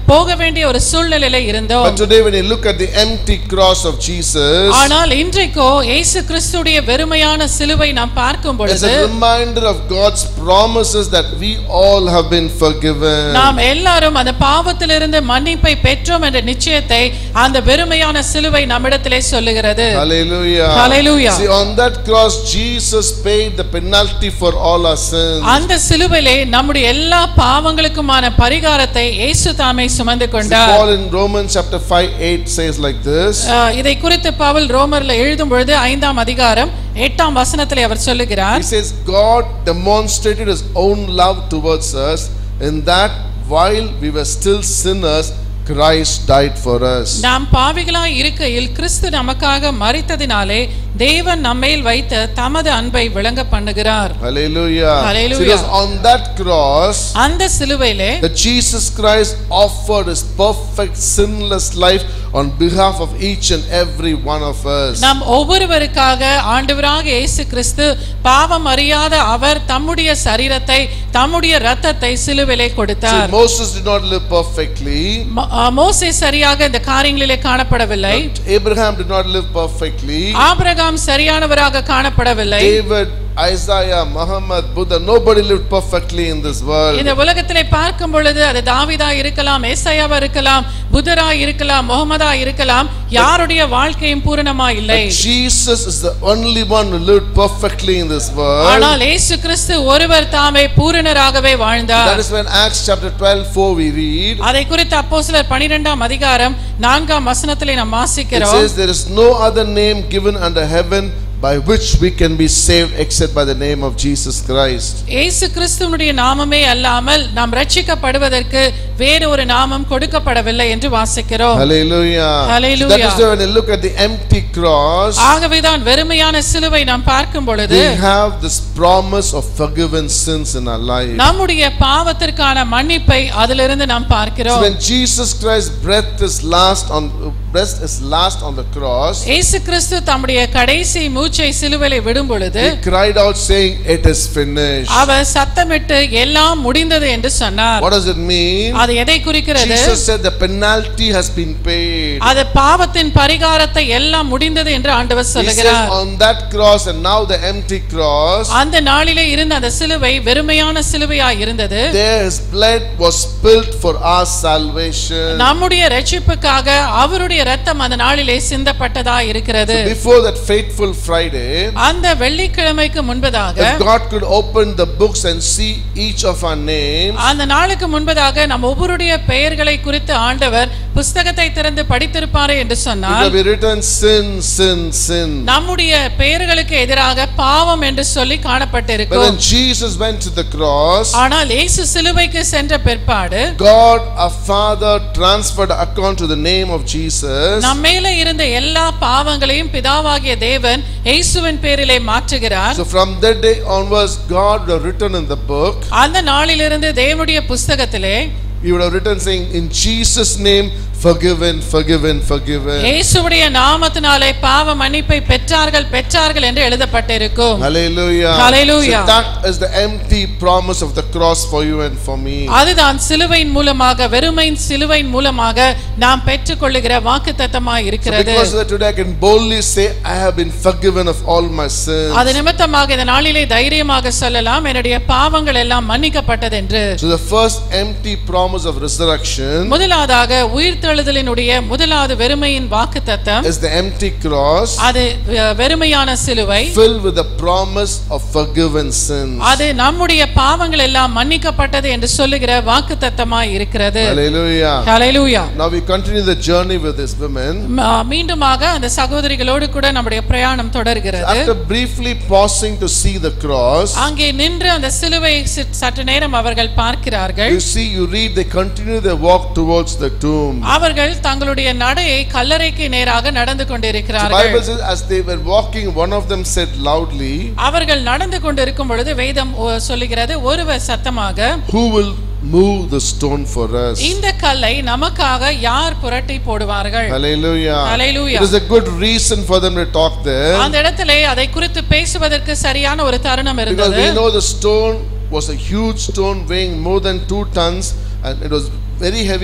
போக வேண்டிய ஒரு சூழ்நிலையில இருந்தோம். But today when you look at the empty cross of Jesus, ஆனால் இன்றைக்கோ இயேசு கிறிஸ்துவுடைய வெறுமையான சிலுவை நாம் பார்க்கும் பொழுது it's a reminder of God's promises that we all have been forgiven. நாம் எல்லாரும் அந்த பாவத்திலிருந்து மன்னிப்பை பெற்றோம் என்ற நிச்சயத்தை அந்த வெறுமையான சிலுவை நம்மிடத்திலே சொல்லுகிறது. Hallelujah. Hallelujah. See, on that cross Jesus paid the penalty for all our sins. அந்த சிலுவையிலே நம்முடைய எல்லா பாவங்களுக்குமான பரிகாரத்தை இயேசு தாமே சுமந்து கொண்டார். Paul in Romans chapter five eight says like this. இதை குறித்து பவுல் ரோமர்ல எழுதும் பொழுது ஐந்தாம் அதிகாரம் எட்டாம் வசனத்திலே அவர் சொல்லுகிறார். He says God demonstrated his own love towards us in that while we were still sinners Christ died for us. நாம் பாவிகளாய் இருக்கையில் கிறிஸ்து நமக்காக மரித்ததினாலே தேவன் நம்மேல் வைத்த தமது அன்பை விளங்க பண்ணுகிறார். Hallelujah. Hallelujah. So on that cross அந்த சிலுவையிலே that Jesus Christ offered his perfect sinless life on behalf of each and every one of us. நாம் ஒவ்வொருவருக்காக ஆண்டவராக இயேசு கிறிஸ்து பாவம் அறியாத அவர் தம்முடைய சரீரத்தை தம்முடைய இரத்தத்தை சிலுவையிலே கொடுத்தார். So Moses did not live perfectly. மோசே சரியாக இந்த காரியங்களிலே காணப்படவில்லை. Abraham did not live perfectly. Abraham சரியானவராக காணப்படவில்லை. David, Isaiah, Muhammad, Buddha, nobody lived perfectly in this world. இந்த உலகத்திலே பார்க்கும் பொழுது அது தாவீதா இருக்கலாம், ஏசாயாவா இருக்கலாம், புத்தரா இருக்கலாம், முகமதா இருக்கலாம், யாருடைய வாழ்க்கையும் பூரணமாய் இல்லை. Jesus is the only one who lived perfectly in this world. ஆனால் இயேசு கிறிஸ்து ஒருவர் தாமே பூரணராகவே வாழ்ந்தார். That is when Acts chapter twelve four we read. அதை குறித்து அப்போஸ்தலர் பன்னிரண்டாம் அதிகாரம் நான்காம் வசனத்திலே நாம் வாசிக்கிறோம். It says there is no other name given under heaven by which we can be saved except by the name of Jesus Christ. இயேசு கிறிஸ்துவினுடைய நாமமே அல்லாமல் நாம் ரட்சிக்கப்படுவதற்கு வேறு ஒரு நாமம் கொடுக்கப்படவில்லை என்று வாசிக்கிறோம். Hallelujah. Hallelujah. So that is why when you look at the empty cross, ஆகவேதான் வெறுமையான சிலுவை நாம் பார்க்கும் பொழுது we have this promise of forgiven sins in our life. நம்முடைய பாவத்திற்கான மன்னிப்பை அதிலிருந்து நாம் பார்க்கிறோம். So when Jesus Christ breath is last on breath is last on the cross, இயேசு கிறிஸ்து தம்முடைய கடைசி மூச்சை சிலுவையிலே விடும் பொழுது he cried out saying it is finished. அவர் சத்தமிட்டு எல்லாம் முடிந்தது என்று சொன்னார். What does it mean? அது எதை குறிக்கிறது? Jesus said the penalty has been paid. அது பாவத்தின் பரிகாரத்தை எல்லாம் முடிந்தது என்று ஆண்டவர் He சொல்லுகிறார். says on that cross and now the empty cross, அந்த நாளிலே இருந்த அந்த சிலுவை வெறுமையான சிலுவையாய் இருந்தது. there his blood was spilled for our salvation. நம்முடைய இரட்சிப்புக்காக அவருடைய இரத்தம் அந்த நாளிலே சிந்தப்பட்டதாய் இருக்கிறது. So before that fateful Friday, அந்த வெள்ளிக்கிழமைக்கு முன்பதாக if God could open the books and see each of our names, அந்த நாளுக்கு முன்பதாக நம் ஒவ்வொருடைய பெயர்களை குறித்து ஆண்டவர் புத்தகத்தை திறந்து படித்திருப்பாரே என்று it சொன்னார். would be written sin, sin, sin. நம்முடைய பெயர்களுக்கு எதிராக பாவம் என்று சொல்லி But காணப்பட்டிருக்கும். when Jesus went to the cross, ஆனால் இயேசு சிலுவைக்கு சென்ற பிற்பாடு God our Father transferred account to the name of Jesus. நம்ம மேல இருந்த எல்லா பாவங்களையும் பிதாவாகிய தேவன் இயேசுவின் பேரிலே மாற்றுகிறார். So from that day onwards, God would have written in the book, அந்த நாளிலிருந்து தேவனுடைய புத்தகத்திலே He would have written saying, in Jesus' name, forgiven, forgiven, forgiven. இயேசுவுடைய நாமத்தினாலே பாவ மன்னிப்பை பெற்றார்கள் பெற்றார்கள் என்று எழுதப்பட்டிருக்கும். Hallelujah. Hallelujah. So that is the empty promise of the cross for you and for me. அதுதான் சிலுவையின் மூலமாக வெறுமையின் சிலுவையின் மூலமாக நாம் பெற்றுக்கொள்ளுகிற வாக்குத்தத்தமாய் So இருக்கிறது. because of that today I can boldly say, I have been forgiven of all my sins. அது நிமித்தமாக இந்த நாளிலே தைரியமாக சொல்லலாம் என்னுடைய பாவங்கள் எல்லாம் மன்னிக்கப்பட்டது என்று. So the first empty promise of resurrection முதலாவதாக உயிர்த்தெழுதலினுடைய முதலாவது வெறுமையின் வாக்குத்தத்தம் is the empty cross அது வெறுமையான சிலுவை filled with the promise of forgiven sins. அது நம்முடைய பாவங்கள் எல்லாம் மன்னிக்கப்பட்டது என்று சொல்லுகிற வாக்குத்தத்தமாய் இருக்கிறது. Hallelujah. Hallelujah. Now we continue the journey with this women. மீண்டுமாக அந்த சகோதரிகளோடு கூட நம்முடைய பிரயாணம் தொடர்கிறது. After briefly pausing to see the cross, அங்கே நின்று அந்த சிலுவை சற்று நேரம் அவர்கள் பார்க்கிறார்கள். you see, you read, they continue their walk towards the tomb. அவர்கள் தங்களுடைய நடையை கல்லறைக்கு நேராக நடந்து The கொண்டிருக்கிறார்கள். Bible says as they were walking, one of them said loudly, அவர்கள் நடந்து கொண்டிருக்கும் பொழுது வேதம் சொல்லுகிறது ஒருவர் சத்தமாக, who will move the stone for us? இந்த கல்லை நமக்காக யார் புரட்டி போடுவார்கள்? Hallelujah. Hallelujah. It is a good reason for them to talk there, அந்த இடத்திலே அதை குறித்து பேசுவதற்கு சரியான ஒரு தருணம் because இருந்தது. we know the stone was a huge stone weighing more than two tons and it was very heavy for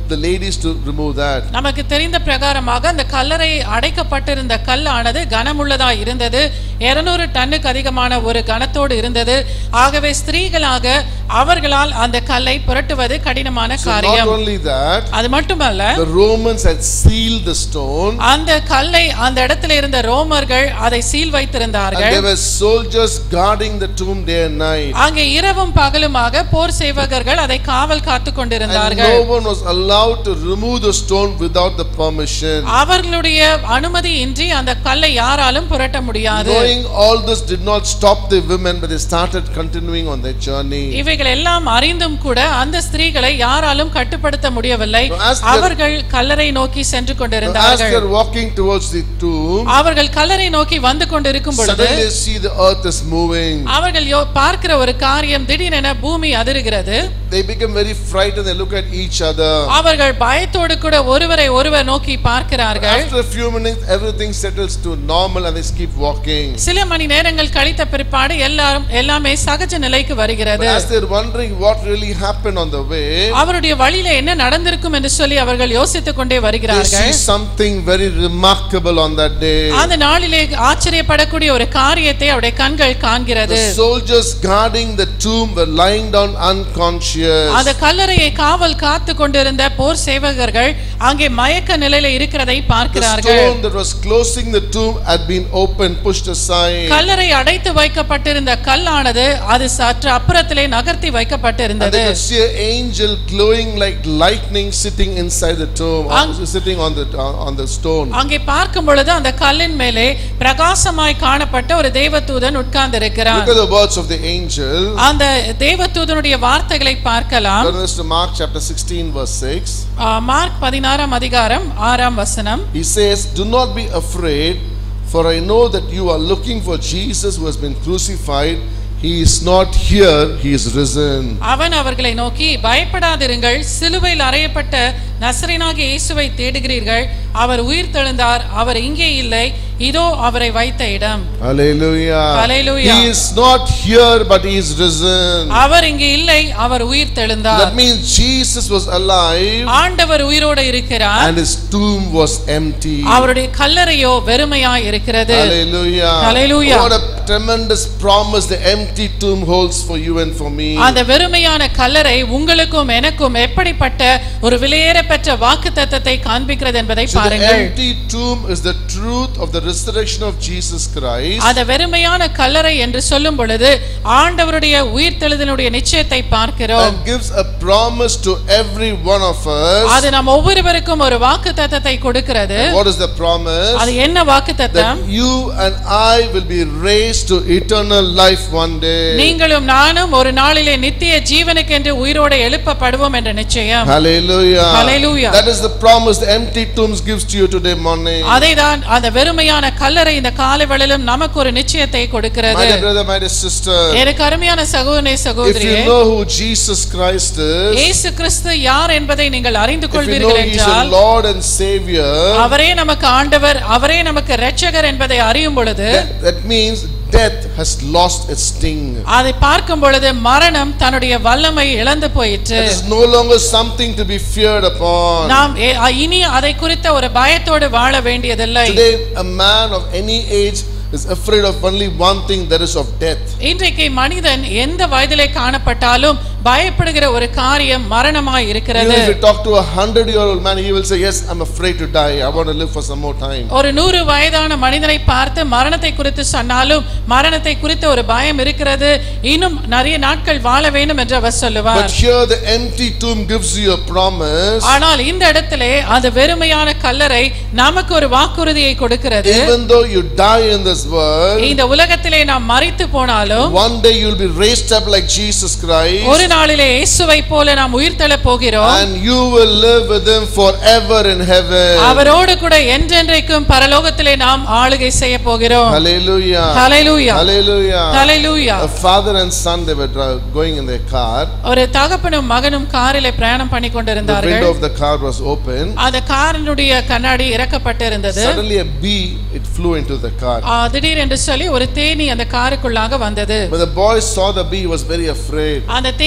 the ladies to remove that. நமக்கு தெரிந்த பிரகாரமாக அந்த கல்லறை அடைக்கப்பட்டிருந்த கல்லானது கனமுள்ளதாய் இருந்தது. இருநூறு டன்னுக்கு அதிகமான ஒரு கனத்தோடு இருந்தது. ஆகவே ஸ்திரீகளாக அவர்களால் அந்த கல்லை புரட்டுவது கடினமான காரியம். Not only that, அது மட்டுமல்ல, the Romans had sealed the stone. அந்த கல்லை அந்த இடத்தில் இருந்த ரோமர்கள் அதை சீல் வைத்திருந்தார்கள். And there were soldiers guarding the tomb day and night. அங்கே இரவும் பகலுமாக போர் சேவகர்கள் அதை காவல் காத்துக் கொண்டிருந்தார்கள். And no one was allowed to remove the stone without the permission. அவர்களுடைய அனுமதியின்றி அந்த கல்லை யாராலும் புரட்ட முடியாது. Knowing all this did not stop the women, but they started continuing on their journey. இவைகள் எல்லாம் அறிந்தும் கூட அந்த ஸ்திரீகளை யாராலும் கட்டுப்படுத்த முடியவில்லை. அவர்கள் கல்லறை நோக்கி சென்று கொண்டிருந்தார்கள். As they are walking towards the tomb, அவர்கள் கல்லறை நோக்கி வந்து கொண்டிருக்கும் பொழுது suddenly they see the earth is moving. அவர்கள் பார்க்கிற ஒரு காரியம், திடீரென பூமி அதிருகிறது. They become very frightened. They look at each other. அவர்கள் பயத்தோடு கூட ஒருவரை ஒருவர் நோக்கி பார்க்கிறார்கள். After a few minutes, everything settles to normal and they keep walking. சில மணி நேரங்கள் கழித்த பிற்பாடு எல்லாரும் எல்லாமே சகஜ நிலைக்கு வருகிறது. As they are wondering what really happened on the way, அவருடைய வழியில என்ன நடந்திருக்கும் என்று சொல்லி அவர்கள் யோசித்துக் கொண்டே they வருகிறார்கள். see something very remarkable on that day. அந்த நாளிலே ஆச்சரியப்படக்கூடிய ஒரு காரியத்தை அவருடைய கண்கள் காண்கிறது. The soldiers guarding the tomb were lying down unconscious. அந்த கல்லறையை காவல் காத்து கொண்டிருந்த போர் சேவகர்கள் அங்கே மயக்க நிலையில இருக்கிறதை பார்க்கிறார்கள். The stone that was closing the tomb had been opened, pushed aside. கல்லறை அடைத்து வைக்கப்பட்டிருந்த கல்லானது அது சற்று அப்புறத்திலே நகர்த்தி வைக்கப்பட்டிருந்தது. And they could see an angel glowing like lightning sitting inside the tomb, sitting on the on the stone. அங்கே பார்க்கும் பொழுது அந்த கல்லின் மேலே பிரகாசமாய் காணப்பட்ட ஒரு தேவதூதன் உட்கார்ந்து இருக்கிறார். Look at the words of the angel. அந்த தேவதூதனுடைய வார்த்தைகளை பார்க்கலாம். Turn to Mark chapter sixteen verse six. Mark பதினாறாம் அதிகாரம் ஆறாம் வசனம். He says, "Do not be afraid, for I know that you are looking for Jesus who has been crucified. He is not here, he is risen." அவன் அவர்களை நோக்கி, பயப்படாதிருங்கள், சிலுவையில் அறையப்பட்ட நசரேயனாகிய இயேசுவை தேடுகிறீர்கள். அவர் உயிர்த்தெழுந்தார், அவர் இங்கே இல்லை, இதோ அவரை வைத்த இடம். Hallelujah. Hallelujah. He is not here, but he is risen. அவர் இங்கே இல்லை, அவர் உயிர்த்தெழுந்தார். That means Jesus was alive. ஆண்டவர் உயிரோடு இருக்கிறார். And his tomb was empty. அவருடைய கல்லறையோ வெறுமையாய் இருக்கிறது. Hallelujah. Hallelujah. What a tremendous promise the empty tomb holds for you and for me. அந்த வெறுமையான கல்லறை உங்களுக்கும் எனக்கும் எப்படிப்பட்ட ஒரு விலையேற பெற்ற வாக்குத்தத்தத்தை காண்பிக்கிறது என்பதை பாருங்கள். The empty tomb is the truth of the resurrection of Jesus Christ. அந்த வெறுமையான கல்லறை என்று சொல்லும் பொழுது ஆண்டவருடைய உயிர்த்தெழுதலுடைய நிச்சயத்தை பார்க்கிறோம். And gives a promise to every one of us. அது நாம் ஒவ்வொருவருக்கும் ஒரு வாக்குத்தத்தத்தை கொடுக்கிறது. What is the promise? அது என்ன வாக்குத்தத்தம்? That you and I will be raised to eternal life one day. நீங்களும் நானும் ஒரு நாளிலே நித்திய ஜீவனுக்கு என்று உயிரோடு எழுப்பப்படுவோம் என்ற நிச்சயம். Hallelujah. Hallelujah. That is the promise the empty tombs gives to you today morning. அதைதான் அந்த வெறுமையான கல்லறை இந்த காலைவேளையிலும் நமக்கு ஒரு நிச்சயத்தை கொடுக்கிறது. My dear brother, my dear sister, எனக்கு அருமையான சகோதரனே சகோதரியே, if you know who Jesus Christ is, இயேசு கிறிஸ்து யார் என்பதை நீங்கள் அறிந்து if you know கொள்வீர்கள் he is என்றால், your Lord and Savior, அவரே நமக்கு ஆண்டவர், அவரே நமக்கு இரட்சகர் என்பதை அறியும் பொழுது, that, that means death has lost its sting. அதை பார்க்கும் பொழுது மரணம் தன்னுடைய வல்லமை இழந்து போயிற்று. It is no longer something to be feared upon. நாம் இனி அதை குறித்த ஒரு பயத்தோடு வாழ வேண்டியதில்லை. Today a man of any age is afraid of only one thing, that is of death. இன்றைக்கு மனிதன் எந்த வயதிலே காணப்பட்டாலும் பயப்படுகிற ஒரு காரியம் மரணமாய் இருக்கிறது. Even if you talk to a hundred year old man, he will say, yes, I'm afraid to die, I want to live for some more time. ஒரு நூறு வயதான மனிதனை பார்த்து மரணத்தை குறித்து சொன்னாலும் மரணத்தை குறித்த ஒரு பயம் இருக்கிறது, இன்னும் நிறைய நாட்கள் வாழ வேண்டும் என்று அவர் சொல்லுவார். But here the empty tomb gives you a promise. ஆனால் இந்த இடத்திலே அந்த வெறுமையான கல்லறை நமக்கு ஒரு வாக்குறுதியை கொடுக்கிறது. Even though you die in this world, இந்த உலகத்திலே நாம் மரித்து போனாலும் one day you will be raised up like Jesus Christ. ஒரு நாளிலே இயேசுவை போல நாம் உயிர்த்தெழப் போகிறோம். And you will live with him forever in heaven. அவரோடு கூட என்றென்றைக்கும் பரலோகத்திலே நாம் ஆளுகை செய்ய போகிறோம். Hallelujah. Hallelujah. Hallelujah. Hallelujah. A father and son, they were going in their car. ஒரு தகப்பனும் மகனும் காரிலே பிரயாணம் பண்ணி The கொண்டிருந்தார்கள். window of the car was open. அந்த காரினுடைய கண்ணாடி இறக்கப்பட்டிருந்தது. Suddenly a bee, it flew into the car. திடீரென்று சொல்லி ஒரு தேனீ அந்த காருக்குள்ளாக வந்தது. When the boy saw the bee, he was very afraid. அந்த தேனீ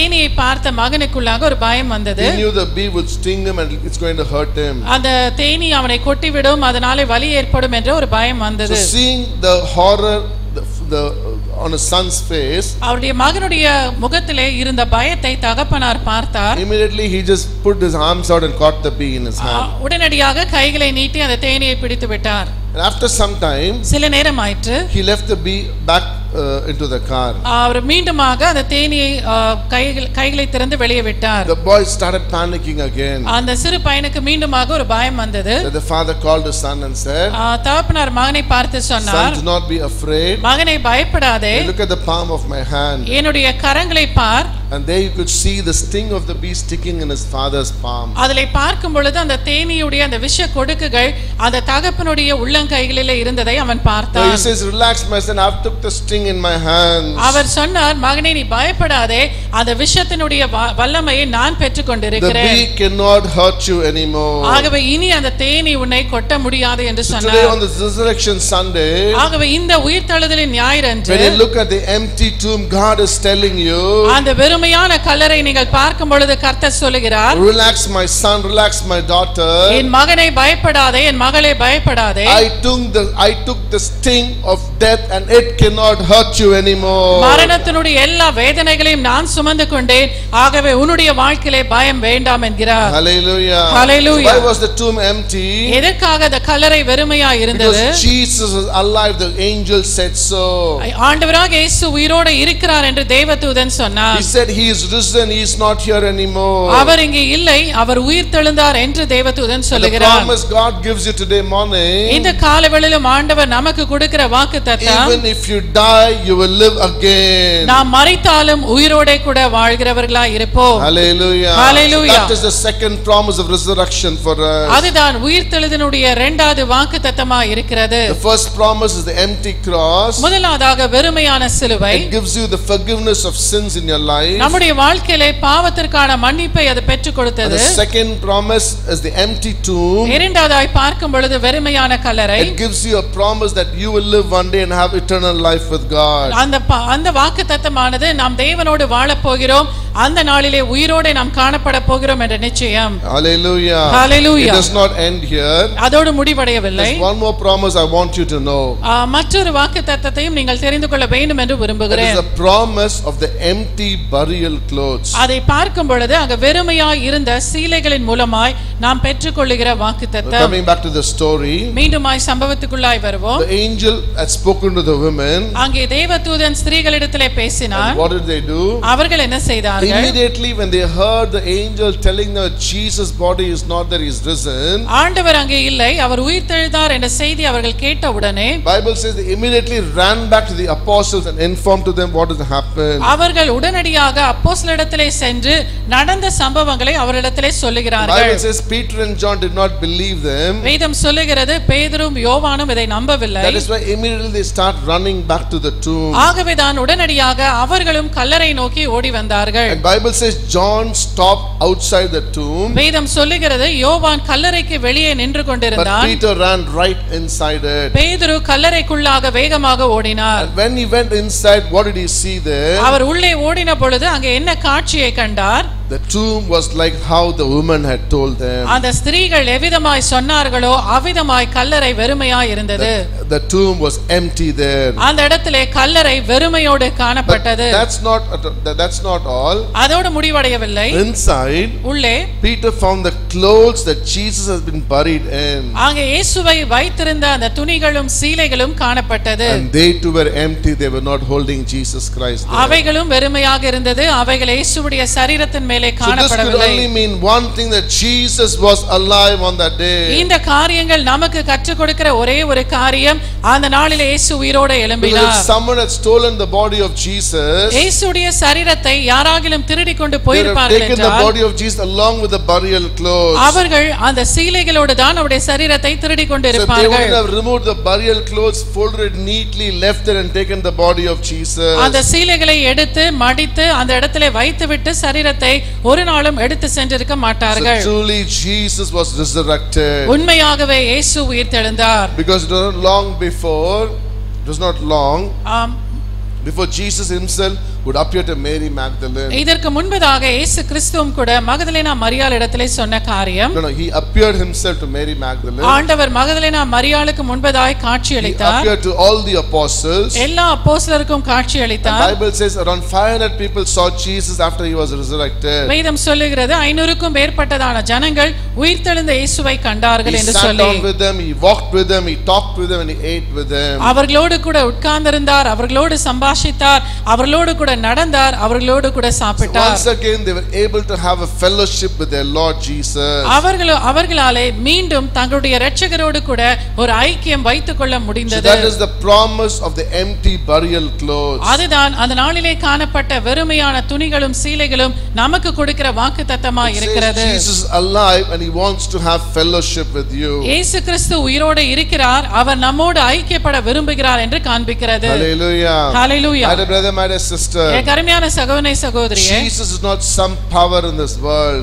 தேனியை பார்த்த மகனுக்குள்ளாக ஒரு பயம் வந்தது. He knew the bee would sting him and it's going to hurt him. அந்த தேனி அவனை கொட்டிவிடும், அதனாலே வலி ஏற்படும் என்ற ஒரு பயம் வந்தது. So seeing the horror the, the on his son's face, அவருடைய மகனுடைய முகத்திலே இருந்த பயத்தை தகப்பனார் பார்த்தார். immediately he just put his arms out and caught the bee in his hand. உடனடியாக கைகளை நீட்டி அந்த தேனியை பிடித்து விட்டார். And after some time, சில நேரம் ஆயிற்று, he left the bee back uh, into the car. அவர் மீண்டுமாக அந்த தேனியை கைகளை திறந்து வெளியே விட்டார். The boy started panicking again. அந்த சிறு பையனுக்கு மீண்டுமாக ஒரு பயம் வந்தது. The father called his son and said, தகப்பனார் மகனை பார்த்து சொன்னார், son, do not be afraid. மகனே பயப்படாதே. Look at the palm of my hand. என்னுடைய கரங்களை பார். And there you could see the sting of the bee sticking in his father's palm. அதிலே பார்க்கும் பொழுது அந்த தேனியுடைய அந்த விஷ கொடுக்குகள் அந்த தகப்பனுடைய உள்ளங்கைகளிலே இருந்ததை அவன் பார்த்தான். So he says, relax my son, I took the sting in my hands. அவர் சொன்னார், மகனே நீ பயப்படாதே, அந்த விஷத்தினுடைய வல்லமையை நான் பெற்றுக் கொண்டிருக்கிறேன். The bee cannot hurt you anymore. ஆகவே இனி அந்த தேனி உன்னை கொட்ட முடியாது என்று சொன்னார். Today on this resurrection Sunday, ஆகவே இந்த உயிர்த்தெழுதலின் ஞாயிறன்று, when you look at the empty tomb, God is telling you, அந்த வெறுமையான கல்லறை நீங்கள் பார்க்கும் பொழுது கர்த்தர் சொல்லுகிறார், relax my son, relax my daughter. என் மகனை பயப்படாதே, என் மகளே பயப்படாதே. I took the I took the sting of death and it cannot hurt you anymore. மரணத்தினுடைய எல்லா வேதனைகளையும் நான் சுமந்து கொண்டேன், ஆகவே உன்னுடைய வாழ்க்கையிலே பயம் வேண்டாம் என்கிறார். Hallelujah. Hallelujah. Why was the tomb empty? எதற்காக அந்த கல்லறை வெறுமையா இருந்தது? Because Jesus was alive, the angel said so. ஆண்டவராக இயேசு உயிரோடு இருக்கிறார் என்று தேவதூதன் சொன்னார். He said he is risen, he is not here anymore. அவர் இங்கே இல்லை, அவர் உயிர்த்தெழுந்தார் என்று தேவதூதன் சொல்லுகிறார். The promise God gives you today morning, இந்த காலவேளையிலும் ஆண்டவர் நமக்கு கொடுக்கிற வாக்குத்தத்தம், even if you die you will live again. நாம் மரித்தாலும் உயிரோடே கூட வாழ்கிறவர்களாய் இருப்போம். Hallelujah. Hallelujah. That is the second promise of resurrection for us. அதுதான் உயிர்த்தெழுதலினுடைய இரண்டாவது வாக்குத்தத்தமாய் இருக்கிறது. The first promise is the empty cross. முதலாவதாக வெறுமையான சிலுவை. It gives you the forgiveness of sins in your life. நம்முடைய வாழ்க்கையிலே பாவத்திற்கான மன்னிப்பை அது பெற்றுக் கொடுத்தது. The second promise is the empty tomb. இரண்டாவதாய் பார்க்கும் பொழுது வெறுமையான கல்லறை. It gives you a promise that you will live one day and have eternal life with God. அந்த அந்த வாக்குத்தத்தமானது நாம் தேவனோடு வாழப் போகிறோம், அந்த நாளிலே உயிரோடு நாம் காணப்பட போகிறோம் என்ற நிச்சயம். Hallelujah. Hallelujah. It does not end here. அதோடு முடிவடையவில்லை. There's one more promise I want you to know. மற்றொரு வாக்குத்தத்தத்தையும் நீங்கள் தெரிந்து கொள்ள வேண்டும் என்று விரும்புகிறேன். It is a promise of the empty burial clothes. அதை பார்க்கும் பொழுது அங்க வெறுமையாய் இருந்த சீலைகளின் மூலமாய் நாம் பெற்றுக்கொள்ளுகிற வாக்குத்தத்தம். Coming back to the story, மீண்டுமாய் சம்பவத்துக்குள்ளாய் வருவோம். the angel had spoken to the women. அங்கே தேவதூதன் ஸ்திரீகளிடத்திலே பேசினார். What did they do? அவர்கள் என்ன செய்தார்கள்? Immediately when they heard the angel telling them Jesus' body is not there, he is risen. ஆண்டவர் அங்கே இல்லை, அவர் உயிர்த்தெழுந்தார் என்ற செய்தி அவர்கள் கேட்டவுடனே, Bible says they immediately ran back to the apostles and informed to them what has happened. அவர்கள் உடனடியாக அப்போஸ்தலரிடத்திலே சென்று நடந்த சம்பவங்களை அவரிடத்திலே சொல்லுகிறார்கள். Bible says Peter and John did not believe them. வேதம் சொல்லுகிறது பேதுரும் யோவானும் இதை நம்பவில்லை. That is why immediately they start running back to the tomb. ஆகவே தான் உடனடியாக அவர்களும் கல்லறை நோக்கி ஓடி வந்தார்கள். And Bible says John stopped outside the tomb. வேதம் சொல்லுகிறது யோவான் கல்லறைக்கு வெளியே நின்று கொண்டிருந்தான். But Peter ran right inside it. பேதுரு கல்லறைக்குள்ளாக வேகமாக ஓடினார். And when he went inside, what did he see there? அவர் உள்ளே ஓடின பொழுது அங்கே என்ன காட்சியை கண்டார்? The tomb was like how the woman had told them. அந்த ஸ்திரீகள் எவ்விதமாய் சொன்னார்களோ அவ்விதமாய் கல்லறை வெறுமையாய் இருந்தது. The, the tomb was empty there. அந்த இடத்திலே கல்லறை வெறுமையோடு காணப்பட்டது. But that's not that's not all. அதோடு முடிவடையவில்லை. Inside, உள்ளே Peter found the clothes that Jesus has been buried in. அங்கே இயேசுவை வைத்திருந்த அந்த துணிகளும் சீலைகளும் காணப்பட்டது. And they too were empty, they were not holding Jesus Christ there. அவைகளும் வெறுமையாக இருந்தது. அவைகள் இயேசுவுடைய சரீரத்தின் மேலே So this could காணப்படவில்லை. only mean one thing, that Jesus was alive on that day. இந்த காரியங்கள் நமக்கு கற்றுக் கொடுக்கிற ஒரே ஒரு காரியம், அந்த நாளிலே இயேசு உயிரோடு எழும்பினார். If someone had stolen the body of Jesus, இயேசுடைய சரீரத்தை யாராகிலும் திருடி கொண்டு they have போயிருப்பார்கள் taken the என்றால் body of Jesus along with the burial clothes. அவர்கள் அந்த சீலைகளோடு தான் அவருடைய சரீரத்தை திருடி கொண்டு So they இருப்பார்கள். would have removed the burial clothes, folded it neatly, left it and taken the body of Jesus. அந்த சீலைகளை எடுத்து மடித்து அந்த இடத்திலே வைத்துவிட்டு சரீரத்தை ஒரு நாளும் எடுத்து சென்றிருக்க மாட்டார்கள். So truly Jesus was resurrected. உண்மையாகவே இயேசு உயிர்த்தெழுந்தார். Because it was not long before, it was not long ஆம், before Jesus himself would appear to Mary Magdalene. இதற்கு முன்பதாக இயேசு கிறிஸ்துவும் கூட மகதலேனா மரியாள் இடத்திலே சொன்ன காரியம். No, no, he appeared himself to Mary Magdalene. ஆண்டவர் மகதலேனா மரியாளுக்கு முன்பதாய் காட்சி He அளித்தார். appeared to all the apostles. எல்லா அப்போஸ்தலருக்கும் காட்சி The அளித்தார். Bible says around five hundred people saw Jesus after he was resurrected. வேதம் சொல்லுகிறது ஐநூறுக்கும் மேற்பட்டதான ஜனங்கள் உயிர்த்தெழுந்த இயேசுவை கண்டார்கள் He என்று sat சொல்லி. down with them, he walked with them, he talked with them, and he ate with them. அவர்களோடு கூட உட்கார்ந்திருந்தார், அவர்களோடு சம்பாஷித்தார், அவர்களோடு கூட நடந்தார், அவர்களோடு கூட So சாப்பிட்டார். once again they were able to have a fellowship with their Lord Jesus. அவர்களோ அவர்களாலே மீண்டும் தங்களுடைய இரட்சகரோடு கூட ஒரு ஐக்கியம் வைத்துக் கொள்ள So முடிந்தது. that is the promise of the empty burial clothes. அதுதான் அந்த நாளிலே காணப்பட்ட வெறுமையான துணிகளும் சீலைகளும் நமக்கு கொடுக்கிற வாக்குத்தத்தமாய் It இருக்கிறது. says Jesus is alive and he wants to have fellowship with you. இயேசு கிறிஸ்து உயிரோடு இருக்கிறார், அவர் நம்மோடு ஐக்கியப்பட விரும்புகிறார் என்று காண்பிக்கிறது. Hallelujah. Hallelujah. My dear brother, my dear sister, என் அருமையான சகோதரனே சகோதரியே, Jesus is not some power in this world.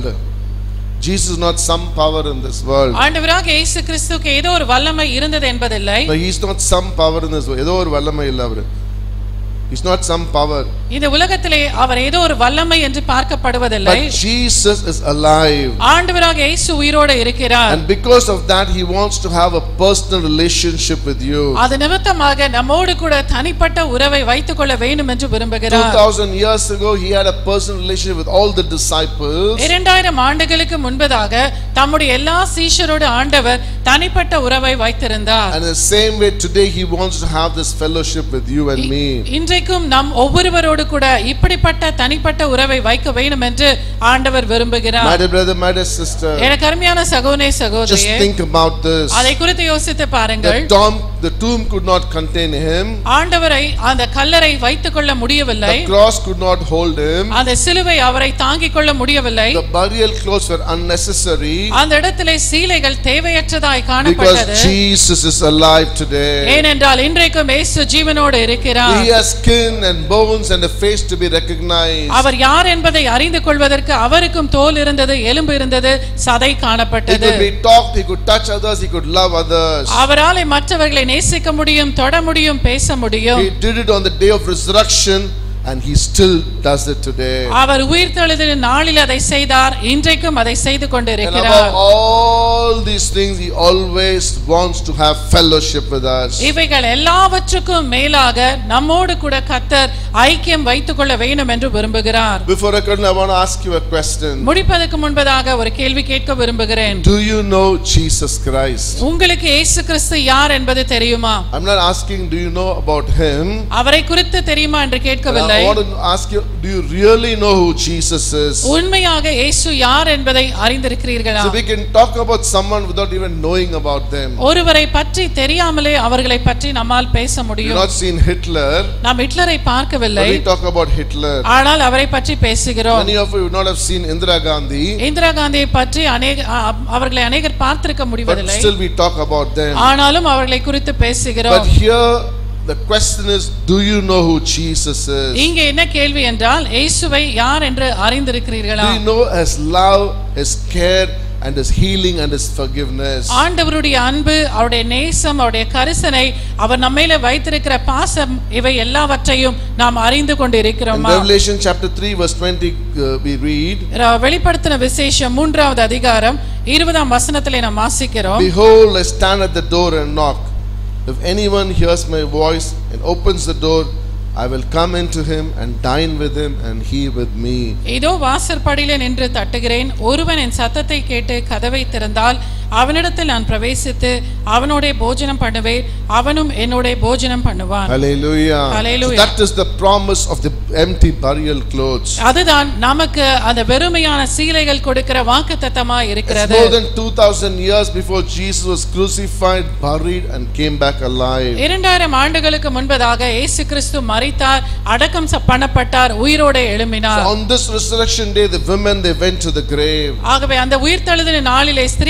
Jesus is not some power in this world. ஆண்டவராக இயேசு கிறிஸ்துவுக்கு ஏதோ ஒரு வல்லமை இருந்தது என்பதில்லை. No, he is not some power in this world. ஏதோ ஒரு வல்லமை இல்ல அவரு. He's not some power. இந்த உலகத்திலே அவர் ஏதோ ஒரு வல்லமை என்று பார்க்கப்படுவதில்லை. But Jesus is alive. ஆண்டவராக இயேசு உயிரோடு இருக்கிறார். And because of that he wants to have a personal relationship with you. அது நிமித்தமாக நம்மோடு கூட தனிப்பட்ட உறவை வைத்துக் கொள்ள வேண்டும் என்று விரும்புகிறார். two thousand years ago he had a personal relationship with all the disciples. இரண்டாயிரம் ஆண்டுகளுக்கு முன்பதாக தம்முடைய எல்லா சீஷரோடு ஆண்டவர் தனிப்பட்ட உறவை வைத்திருந்தார். And in the same way today he wants to have this fellowship with you and me. இன்றைக்கும் நாம் ஒவ்வொருவரோடு கூட இப்படிப்பட்ட தனிப்பட்ட உறவை வைக்க வேண்டும் என்று ஆண்டவர் விரும்புகிறார். My dear brother, my dear sister, எனக்கு அருமையான சகோதரனே just சகோதரியே, think about this. அதை குறித்து யோசித்து The பாருங்கள். tomb, the tomb could not contain him. ஆண்டவரை அந்த கல்லறை வைத்துக் கொள்ள முடியவில்லை. The cross could not hold him. அந்த சிலுவை அவரை தாங்கிக் கொள்ள முடியவில்லை. The burial clothes were unnecessary. அந்த இடத்திலே சீலைகள் தேவையற்றதாய் Because காணப்பட்டது. Jesus is alive today. ஏனென்றால் இன்றைக்கும் இயேசு ஜீவனோடு இருக்கிறார். He has skin and bones and a face to be recognized. அவர் யார் என்பதை அறிந்து கொள்வதற்கு அவருக்கும் தோல் இருந்தது, எலும்பு இருந்தது, சதை He காணப்பட்டது. could be talked, he could touch others, he could love others. அவராலே மற்றவர்களை நேசிக்க முடியும், தொட முடியும், பேச முடியும். He did it on the day of resurrection and he still does it today. அவர் உயிர்த்தெழுதல் நாளில் அதை செய்தார், இன்றைக்கும் அதை செய்து And கொண்டிருக்கிறார். above all these things he always wants to have fellowship with us. இவைகள் எல்லாவற்றுக்கும் மேலாக நம்மோடு கூட கர்த்தர் ஐக்கியம் வைத்துக் கொள்ள வேண்டும் என்று விரும்புகிறார். Before I continue, I want to ask you a question. முடிப்பதற்கு முன்பதாக ஒரு கேள்வி கேட்க விரும்புகிறேன். Do you know Jesus Christ? உங்களுக்கு இயேசு கிறிஸ்து யார் என்பது தெரியுமா? I'm not asking do you know about him. அவரை குறித்து தெரியுமா என்று கேட்கவில்லை. I want to ask you, do you really know who Jesus is? உண்மையாக இயேசு யார் என்பதை அறிந்திருக்கிறீர்களா? So we can talk about someone without even knowing about them. ஒருவரை பற்றி தெரியாமலே அவர்களை பற்றி நம்மால் பேச You've முடியும். not seen Hitler. நாம் ஹிட்லரை பார்க்கவில்லை, But we talk about Hitler. ஆனால் அவரை பற்றி பேசுகிறோம். Many of you would not have seen Indira Gandhi. Indira காந்தியை பற்றி அநேக அ- அவர்களை அநேகர் பார்த்திருக்க But முடிவதில்லை, still we talk about them. ஆனாலும் அவர்களை குறித்து பேசுகிறோம். But here the question is, do you know who Jesus is? இங்கே என்ன கேள்வி என்றால், இயேசுவை யார் என்று அறிந்திருக்கிறீர்களா? Do you know his love, his care and his healing and his forgiveness? ஆண்டவருடைய அன்பு, அவருடைய நேசம், அவருடைய கரிசனை, அவர் நம்மையில வைத்திருக்கிற பாசம், இவை எல்லாவற்றையும் நாம் அறிந்து In கொண்டிருக்கிறோமா? Revelation chapter three verse twenty uh, we read, ர- வெளிப்படுத்தின விசேஷம் மூன்றாவது அதிகாரம் இருபதாம் வசனத்திலே நாம் வாசிக்கிறோம். behold, I stand at the door and knock. If anyone hears my voice and opens the door, I will come into him and dine with him and he with me. இதோ வாசற்படியிலே நின்று தட்டுகிறேன், ஒருவன் என் சத்தத்தை கேட்டு கதவை திறந்தால் அவனிடத்தில் நான் பிரவேசித்து அவனோட போஜனம் பண்ணுவேன், அவனும் என்னோட போஜனம் பண்ணுவான். Hallelujah. Hallelujah. So that is the promise of the empty burial clothes. அதுதான் நமக்கு அந்த வெறுமையான சீலைகள் கொடுக்கிற வாக்குத்தத்தமா It's இருக்கிறது. more than two thousand years before Jesus was crucified, buried and came back alive. இரண்டாயிரம் ஆண்டுகளுக்கு முன்பதாக இயேசு கிறிஸ்து மரித்தார், அடக்கம் ச- பண்ணப்பட்டார், உயிரோட So எழும்பினார். on this resurrection day, the women, they went to the grave. ஆகவே அந்த உயிர்த்தெழுதலின் நாளிலே ஸ்திரீகள் கல்லறைக்கு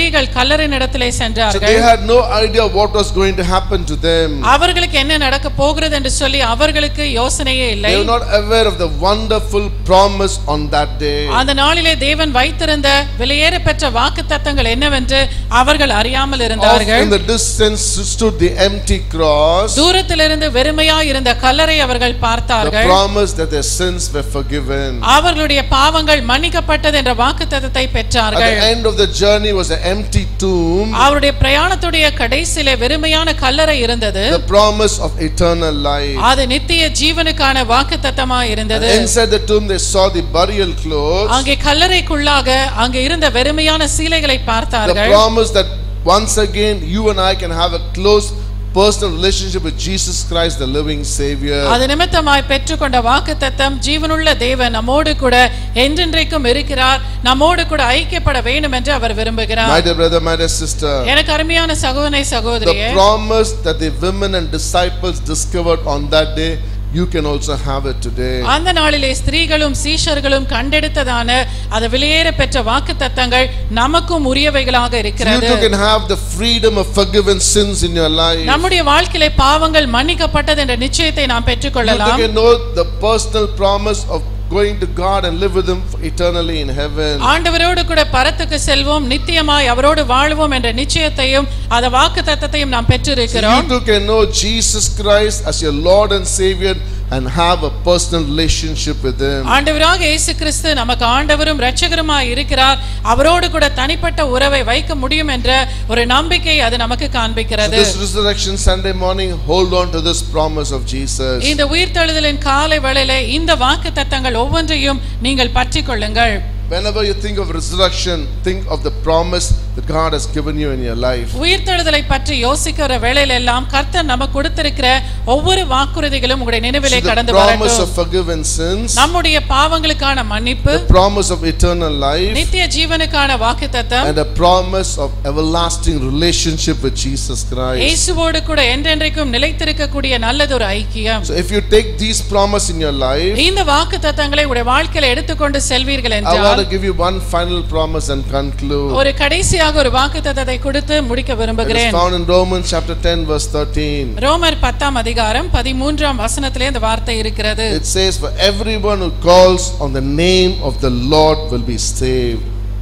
கல்லறையின் இடத்திலே So சென்றார்கள். they had no idea what was going to happen to them. அவர்களுக்கு என்ன நடக்க போகிறது என்று சொல்லி அவர்களுக்கு யோசனையே இல்லை. They were not aware of the wonderful promise on that day. அந்த நாளிலே தேவன் வைத்திருந்த விலையேறப்பெற்ற வாக்குத்தத்தங்கள் என்னவென்று அவர்கள் அறியாமல் இருந்தார்கள். In the distance stood the empty cross. தூரத்திலிருந்து வெறுமையாய் இருந்த கல்லறை அவர்கள் பார்த்தார்கள். The promise that their sins were forgiven. அவர்களுடைய பாவங்கள் மன்னிக்கப்பட்டது என்ற வாக்குத்தத்தத்தை பெற்றார்கள். At the end of the journey was an empty tomb. அவருடைய பிரயாணத்துடைய கடைசியிலே வெறுமையான கல்லறை இருந்தது. The promise of eternal life. அது நித்திய ஜீவனுக்கான வாக்குத்தத்தமாய் இருந்தது. Inside the tomb they saw the burial clothes. அங்கே கல்லறைக்குள்ளாக அங்கே இருந்த வெறுமையான சீலைகளை பார்த்தார்கள். The promise that once again you and I can have a close personal relationship with Jesus Christ, the living Savior. அது நிமித்தமாய் பெற்றுக்கொண்ட வாக்குத்தத்தம் ஜீவனுள்ள தேவன் நம்மோடு கூட என்றென்றைக்கும் இருக்கிறார், நம்மோடு கூட ஐக்கியப்பட வேண்டும் என்று அவர் விரும்புகிறார். My dear brother, my dear sister, எனக்கு அருமையான சகோதரனே சகோதரியே, the promise that the women and disciples discovered on that day, you can also have it today. அந்த நாளிலே ஸ்திரீகளும் சீஷர்களும் கண்டெடுத்ததான அது விலையேற பெற்ற வாக்குத்தத்தங்கள் நமக்கும் உரியவைகளாக இருக்கிறது. You can have the freedom of forgiven sins in your life. நம்முடைய வாழ்க்கையிலே பாவங்கள் மன்னிக்கப்பட்டது என்ற நிச்சயத்தை நாம் பெற்றுக்கொள்ளலாம். You can know the personal promise of going to God and live with him eternally in heaven. ஆண்டவரோடு கூட பரத்துக்கு செல்வோம், நித்தியமாய் அவரோடு வாழ்வோம் என்ற நிச்சயத்தையும் அந்த வாக்குத்தத்தத்தையும் நாம் பெற்றிருக்கிறோம். You too can know Jesus Christ as your Lord and Savior and have a personal relationship with him. ஆண்டவராக இயேசு கிறிஸ்து நமக்கு ஆண்டவரும் இரட்சகருமாய் இருக்கிறார், அவரோடு கூட தனிப்பட்ட உறவை வைக்க முடியும் என்ற ஒரு நம்பிக்கை அது நமக்கு காண்பிக்கிறது. So this resurrection Sunday morning, hold on to this promise of Jesus. இந்த உயிர்த்தெழுதலின் காலை வேளையிலே இந்த வாக்குத்தத்தங்கள் ஒவ்வொன்றையும் நீங்கள் பற்றிக் கொள்ளுங்கள். Whenever you think of resurrection, think of the promise that God has given you in your life. உயிர்த்தெழுதலை பற்றி யோசிக்கிற வேளையில எல்லாம் கர்த்தர் நமக்கு கொடுத்திருக்கிற ஒவ்வொரு வாக்குறுதிகளும் உங்களுடைய நினைவிலே கடந்து வரட்டும். The promise of forgiven sins, நம்முடைய பாவங்களுக்கான மன்னிப்பு, the promise of eternal life, நித்திய ஜீவனுக்கான வாக்குத்தத்தம், and a promise of everlasting relationship with Jesus Christ. இயேசுவோடு கூட என்றென்றைக்கும் நிலைத்திருக்கக்கூடிய நல்லதொரு ஐக்கியம். So if you take these promises in your life, இந்த வாக்குத்தத்தங்களை உங்களுடைய வாழ்க்கையில எடுத்துக்கொண்டு செல்வீர்கள் என்றால், I want to give you one final promise and conclude. ஒரு கடைசியாக ஒரு வாக்குத்தத்தத்தை கொடுத்து முடிக்க விரும்புகிறேன். It is found in Romans chapter ten verse thirteen. ரோமர் பத்தாம் அதிகாரம் பதிமூன்றாம் வசனத்திலே இந்த வார்த்தை இருக்கிறது. It says, for everyone who calls on the name of the Lord will be saved.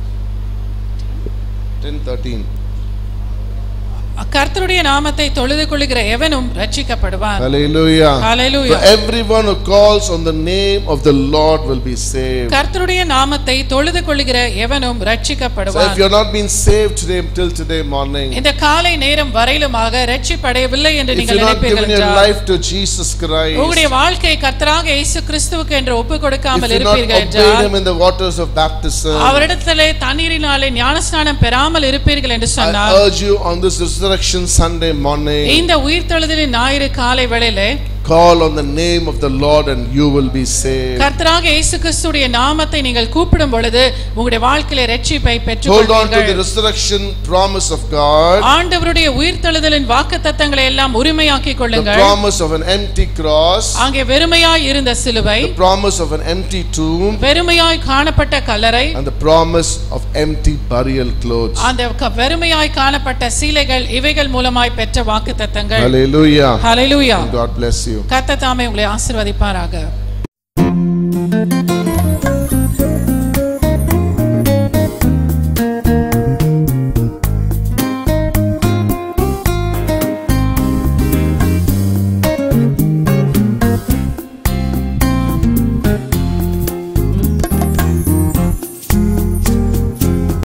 ten thirteen. கர்த்தருடைய நாமத்தை தொழுது கொள்ளுகிற எவனும் ரட்சிக்கப்படுவான். Hallelujah. Hallelujah. For everyone who calls on the name of the Lord will be saved. கர்த்தருடைய நாமத்தை தொழுது கொள்ளுகிற எவனும் So ரட்சிக்கப்படுவான். if you are not been saved today till today morning, இந்த காலை நேரம் வரையிலுமாக ரட்சிப்படையவில்லை என்று if you நீங்கள் have not நினைப்பீர்கள் given your என்றால், life to Jesus Christ, உங்களுடைய வாழ்க்கையை கர்த்தராக இயேசு கிறிஸ்துவுக்கு என்று ஒப்புக் if கொடுக்காமல் you not இருப்பீர்கள் obeyed என்றால், him in the waters of baptism, அவரிடத்திலே தண்ணீரினாலே ஞானஸ்நானம் பெறாமல் இருப்பீர்கள் என்று I சொன்னார். urge you on this resurrection Sunday morning, இந்த உயிர்த்தெழுதலின் ஞாயிறு காலை வேளையிலே call on the name of the Lord and you will be saved. கர்த்தராக இயேசு கிறிஸ்துவின் நாமத்தை நீங்கள் கூப்பிடும் பொழுது உங்களுடைய வாழ்க்கையிலே இரட்சிப்பை Hold on to பெற்றுக்கொள்வீர்கள். the resurrection promise of God, ஆண்டவருடைய உயிர்த்தெழுதலின் வாக்குத்தத்தங்களை எல்லாம் உரிமையாக்கிக் the கொள்ளுங்கள். promise of an empty cross, அங்கே வெறுமையாய் இருந்த சிலுவை, the promise of an empty tomb, வெறுமையாய் காணப்பட்ட கல்லறை, and the promise of empty burial clothes. அந்த க- வெறுமையாய் காணப்பட்ட சீலைகள், இவைகள் மூலமாய் பெற்ற வாக்குத்தத்தங்கள். Hallelujah. Hallelujah. God bless you. கர்த்தர் தாமே உங்களை ஆசீர்வதிப்பாராக.